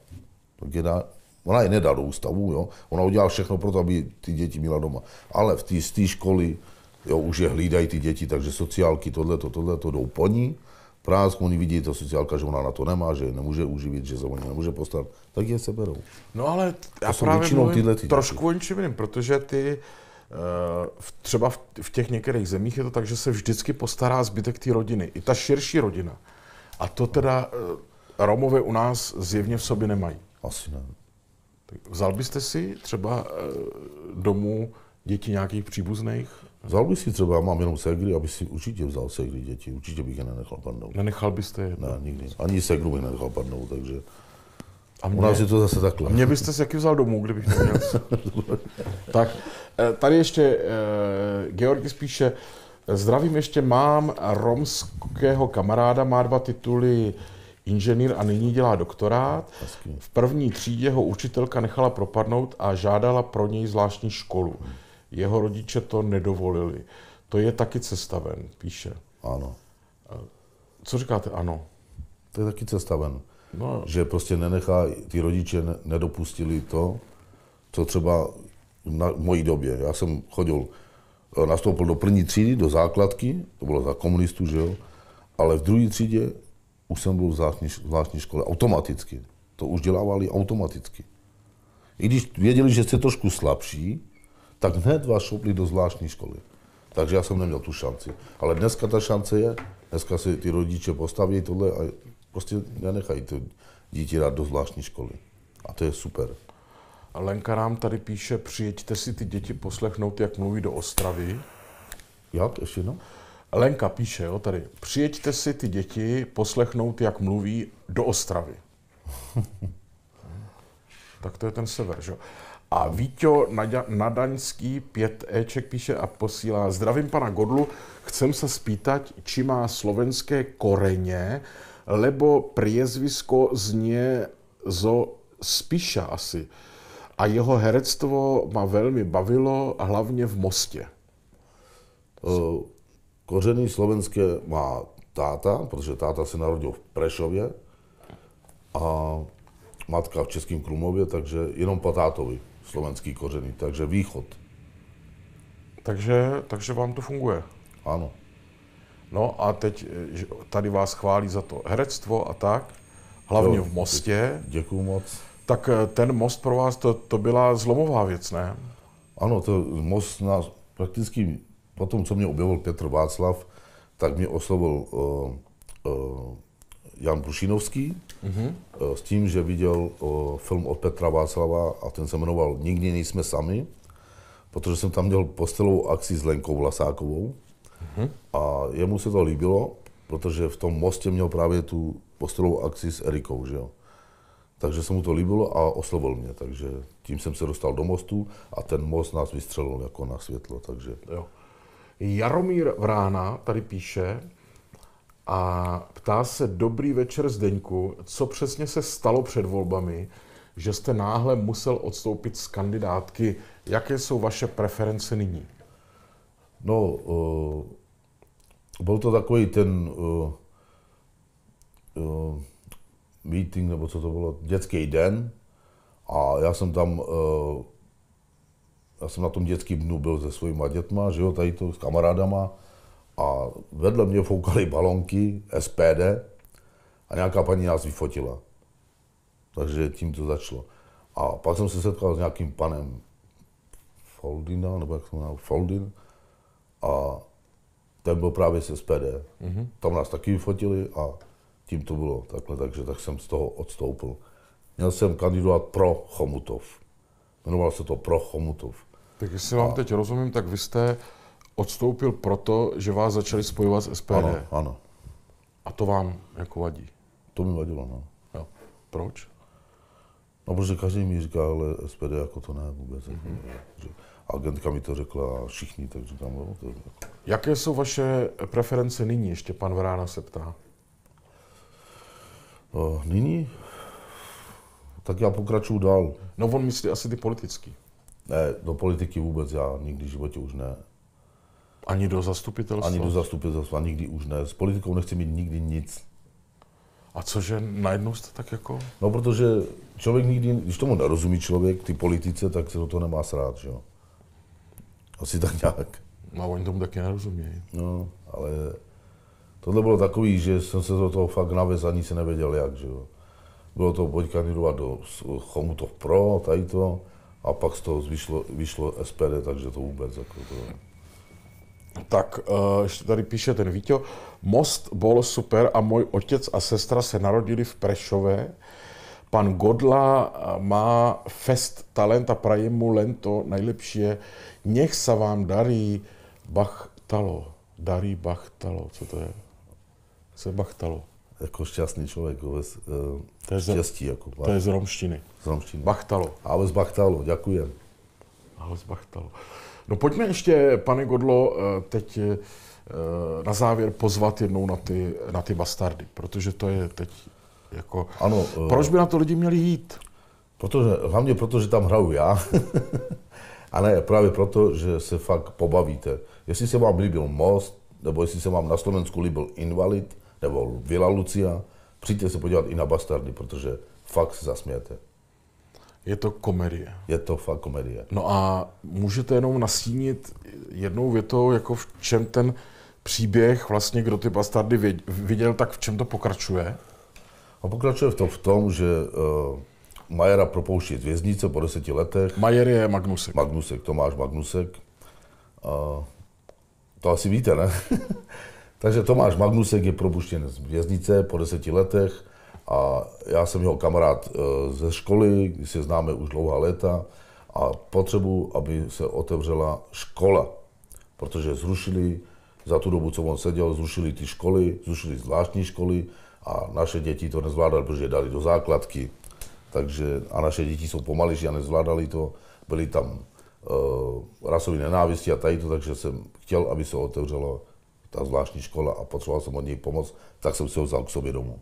Ona je nedá do ústavu, jo, ona udělá všechno pro to, aby ty děti měla doma. Ale z té školy, jo, už je hlídají ty děti, takže sociálky, tohleto jdou po ní. Právě oni vidí ta sociálka, že ona na to nemá, že nemůže uživit, že se o ně nemůže postarat, tak je seberou. No ale já právě mluvím trošku o něčem jiným, protože ty třeba v těch některých zemích je to tak, že se vždycky postará zbytek té rodiny, i ta širší rodina. A to teda Romové u nás zjevně v sobě nemají. Asi ne. Vzal byste si třeba domů děti nějakých příbuzných? Vzal bych si třeba, já mám jenom ségry, aby si určitě vzal ségry děti, určitě bych je nenechal padnout. Nenechal byste je? Ne, nikdy. Ani ségru bych nenechal padnout, takže a u nás je to zase takhle. Mě byste si jaký vzal domů, kdybych to měl? Tak, tady ještě Georgis píše, zdravím, ještě mám romského kamaráda, má 2 tituly inženýr a nyní dělá doktorát. V první třídě ho učitelka nechala propadnout a žádala pro něj zvláštní školu. Jeho rodiče to nedovolili. To je taky cesta ven, píše. Ano. Co říkáte ano? To je taky cesta ven. No. Že prostě ty rodiče nedopustili to, co třeba v mojí době. Já jsem nastoupil do první třídy, do základky, to bylo za komunistů, že jo, ale v druhé třídě už jsem byl v zvláštní škole, automaticky. To už dělávali automaticky. I když věděli, že jste trošku slabší, tak hned vás šoupli do zvláštní školy. Takže já jsem neměl tu šanci. Ale dneska ta šance je, dneska si ty rodiče postaví tohle a prostě nenechají ty děti dát do zvláštní školy. A to je super. Lenka nám tady píše, přijeďte si ty děti poslechnout, jak mluví do Ostravy. Jak? Ještě jednou? Lenka píše, jo, tady, přijeďte si ty děti poslechnout, jak mluví do Ostravy. Tak to je ten sever, že? A Víťo Nadaňský 5 éček píše a posílá, zdravím pana Godlu, chcem se spýtať, či má slovenské koreně, lebo priezvisko znie zo Spiša asi. A jeho herectvo ma velmi bavilo, hlavně v Mostě. Kořeny slovenské má táta, protože táta se narodil v Prešově a matka v Českém Krumlově, takže jenom po tátovi slovenský kořeny, takže východ. Takže vám to funguje? Ano. No a teď tady vás chválí za to herectvo a tak, hlavně v Mostě. Děkuju moc. Tak ten most pro vás, to byla zlomová věc, ne? Ano, to most nás prakticky, potom, co mě objevil Petr Václav, tak mě oslovil Jan Prušinovský s tím, že viděl film od Petra Václava a ten se jmenoval Nikdy nejsme sami, protože jsem tam dělal postelovou akci s Lenkou Vlasákovou a jemu se to líbilo, protože v tom Mostě měl právě tu postelovou akci s Erikou, že jo. Takže se mu to líbilo a oslovil mě, takže tím jsem se dostal do Mostu a ten most nás vystřelil jako na světlo, takže... Jo. Jaromír Vrána tady píše a ptá se, dobrý večer Zdeňku, co přesně se stalo před volbami, že jste náhle musel odstoupit z kandidátky, jaké jsou vaše preference nyní? No, byl to takový ten meeting, nebo co to bylo, dětský den a já jsem na tom dětském dnu byl se svýma dětma, že jo, tady to s kamarádama a vedle mě foukaly balonky SPD a nějaká paní nás vyfotila. Takže tím to začalo. A pak jsem se setkal s nějakým panem Foldina, nebo jak se jmenuje, Foldin. A ten byl právě z SPD. Tam nás taky vyfotili a tím to bylo takhle, takže tak jsem z toho odstoupil. Měl jsem kandidovat pro Chomutov. Jmenoval se to pro Chomutov. Tak jestli vám teď rozumím, tak vy jste odstoupil proto, že vás začali spojovat s SPD. Ano, ano. A to vám jako vadí? To mi vadilo, no. Jo. Proč? No, protože každý mi říká, ale SPD jako to ne vůbec. Že agentka mi to řekla a všichni, tak říkám, no, to jako. Jaké jsou vaše preference nyní, ještě pan Vrána se ptá? Nyní? Tak já pokračuju dál. No on myslí asi ty politický. Ne, do politiky vůbec já nikdy v životě už ne. Ani do zastupitelstva? Ani do zastupitelstva, nikdy už ne. S politikou nechci mít nikdy nic. A cože najednou jste tak jako? No, protože člověk nikdy, když tomu nerozumí člověk, ty politice, tak se do toho nemá srát, že jo. Asi tak nějak. No, oni tomu taky nerozumějí. No, ale tohle bylo takový, že jsem se do toho fakt navez, ani se nevěděl jak, že jo. Bylo to pojď kandidovat do Chomutov Pro, tady to, a pak z toho vyšlo SPD, takže to vůbec jako to. Tak, ještě tady píše ten Víťo. Most bol super a můj otec a sestra se narodili v Prešove. Pan Godla má fest talent a praje mu len to najlepší. Nech sa vám darí bachtalo. Darí bachtalo. Co to je? Co je bachtalo? Jako šťastný člověk, To je štěstí. Jako, to je z romštiny. z romštiny. Bachtalo. Ale z Bachtalo, děkujem. Ale z bachtalo. No pojďme ještě, pane Godlo, teď na závěr pozvat jednou na ty bastardy, protože to je teď jako... Ano. Proč by na to lidi měli jít? Hlavně proto, že tam hraju já. A ne, právě proto, že se fakt pobavíte. Jestli se vám líbil Most, nebo jestli se vám na Slovensku líbil Invalid, nebo Vila Lucia, přijďte se podívat i na bastardy, protože fakt se zasmějete. Je to komedie. Je to fakt komedie. No a můžete jenom nastínit jednou větou, jako v čem ten příběh, vlastně kdo ty bastardy viděl, tak v čem to pokračuje? A pokračuje to v tom, že Majera propouští z věznice po 10 letech. Majer je Magnusek. Magnusek, Tomáš Magnusek. To asi víte, ne? Takže Tomáš Magnusek je propuštěn z věznice po 10 letech a já jsem jeho kamarád ze školy, kdy se známe už dlouhá léta a potřebuji, aby se otevřela škola, protože zrušili za tu dobu, co on seděl, zrušili ty školy, zrušili zvláštní školy a naše děti to nezvládali, protože je dali do základky. Takže, a naše děti jsou pomalejší a nezvládali to, byly tam rasové nenávisti a tady to, takže jsem chtěl, aby se otevřela ta zvláštní škola a potřeboval jsem od něj pomoc, tak jsem si ho vzal k sobě domů.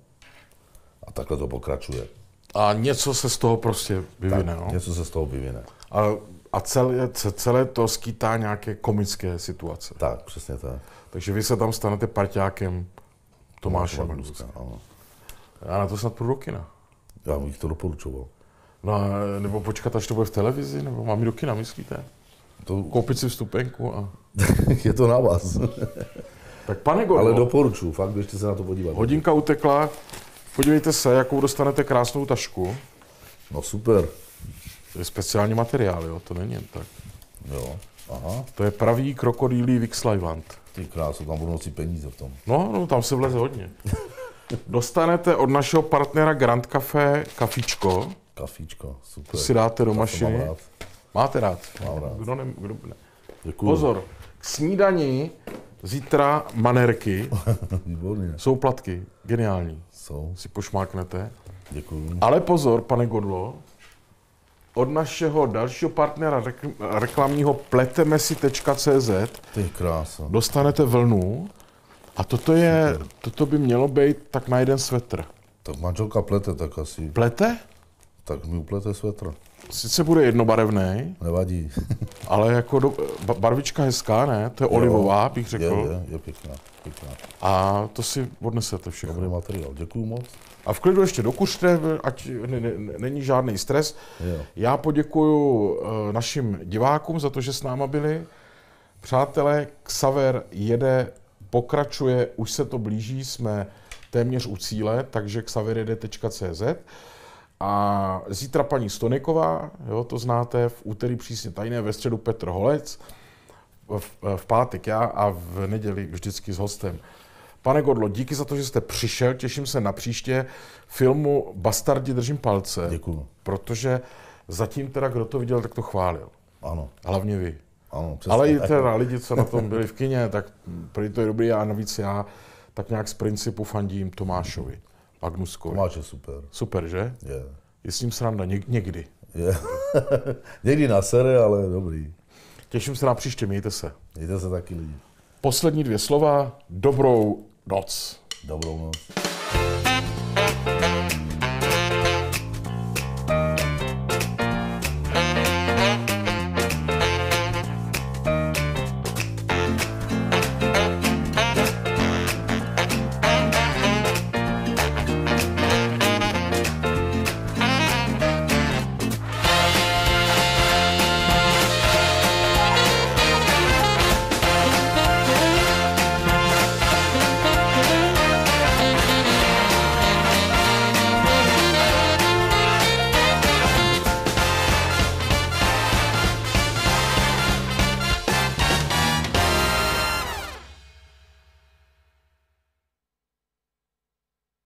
A takhle to pokračuje. A něco se z toho prostě vyvine, no? Něco se z toho vyvine. A celé to skýtá nějaké komické situace. Tak, přesně tak. Takže vy se tam stanete parťákem Tomáše Magnuska. Ano. Já na to snad půjdu do kina. Já bych to doporučoval. No, nebo počkat, až to bude v televizi, nebo mám jít do kina, myslíte? Koupit si vstupenku a... Je to na vás. Tak pane Godlo, ale doporučuji, fakt běžte se na to podívat. Hodinka utekla, podívejte se, jakou dostanete krásnou tašku. No super. To je speciální materiál, jo, to není jen tak. Jo, aha. To je pravý krokodýlí Vixlajland. Ty krásu, tam budou nosit peníze v tom. No, tam se vleze hodně. Dostanete od našeho partnera Grand Café kafičko. Kafíčko, super. To si dáte do Kafe mašiny. mám rád. Máte rád? Mám rád. Kdo ne? Děkuju. Pozor, k snídani zítra manérky, Výborně. jsou platky, geniální. Jsou. Si pošmáknete. Děkuju. Ale pozor, pane Godlo, od našeho dalšího partnera reklamního pletemesi.cz Ty krása. dostanete vlnu a toto by mělo být tak na jeden svetr. Tak manželka plete, tak asi. Plete? Tak mi uplete svetr. Sice bude jednobarevný, Nevadí. ale jako barvička hezká, ne? To je olivová, bych řekl. Je pěkná, pěkná. A to si odnesete všechno. Dobrý materiál, děkuju moc. A v klidu ještě dokuřte, ať není žádný stres. Jo. Já poděkuju našim divákům za to, že s náma byli. Přátelé, Xaver jede, pokračuje, už se to blíží, jsme téměř u cíle, takže xaverjede.cz. A zítra paní Stoniková, jo, to znáte, v úterý Přísně tajné, ve středu Petr Holec, v pátek já a v neděli vždycky s hostem. Pane Godlo, díky za to, že jste přišel, těším se na příště. Filmu Bastardi držím palce. Děkuju. Protože zatím teda, kdo to viděl, tak to chválil. Ano. Hlavně vy. Ano, přesně. Ale i teda lidi, co na tom byli v kině, tak prý to je dobrý a navíc já tak nějak z principu fandím Tomášovi Magnuskovi. Tomáš je super. Super, že? Je. Je s ním sranda někdy. Je. Někdy na sere, ale dobrý. Těším se na příště, mějte se. Mějte se taky lidi. Poslední 2 slova, dobrou noc. Dobrou noc.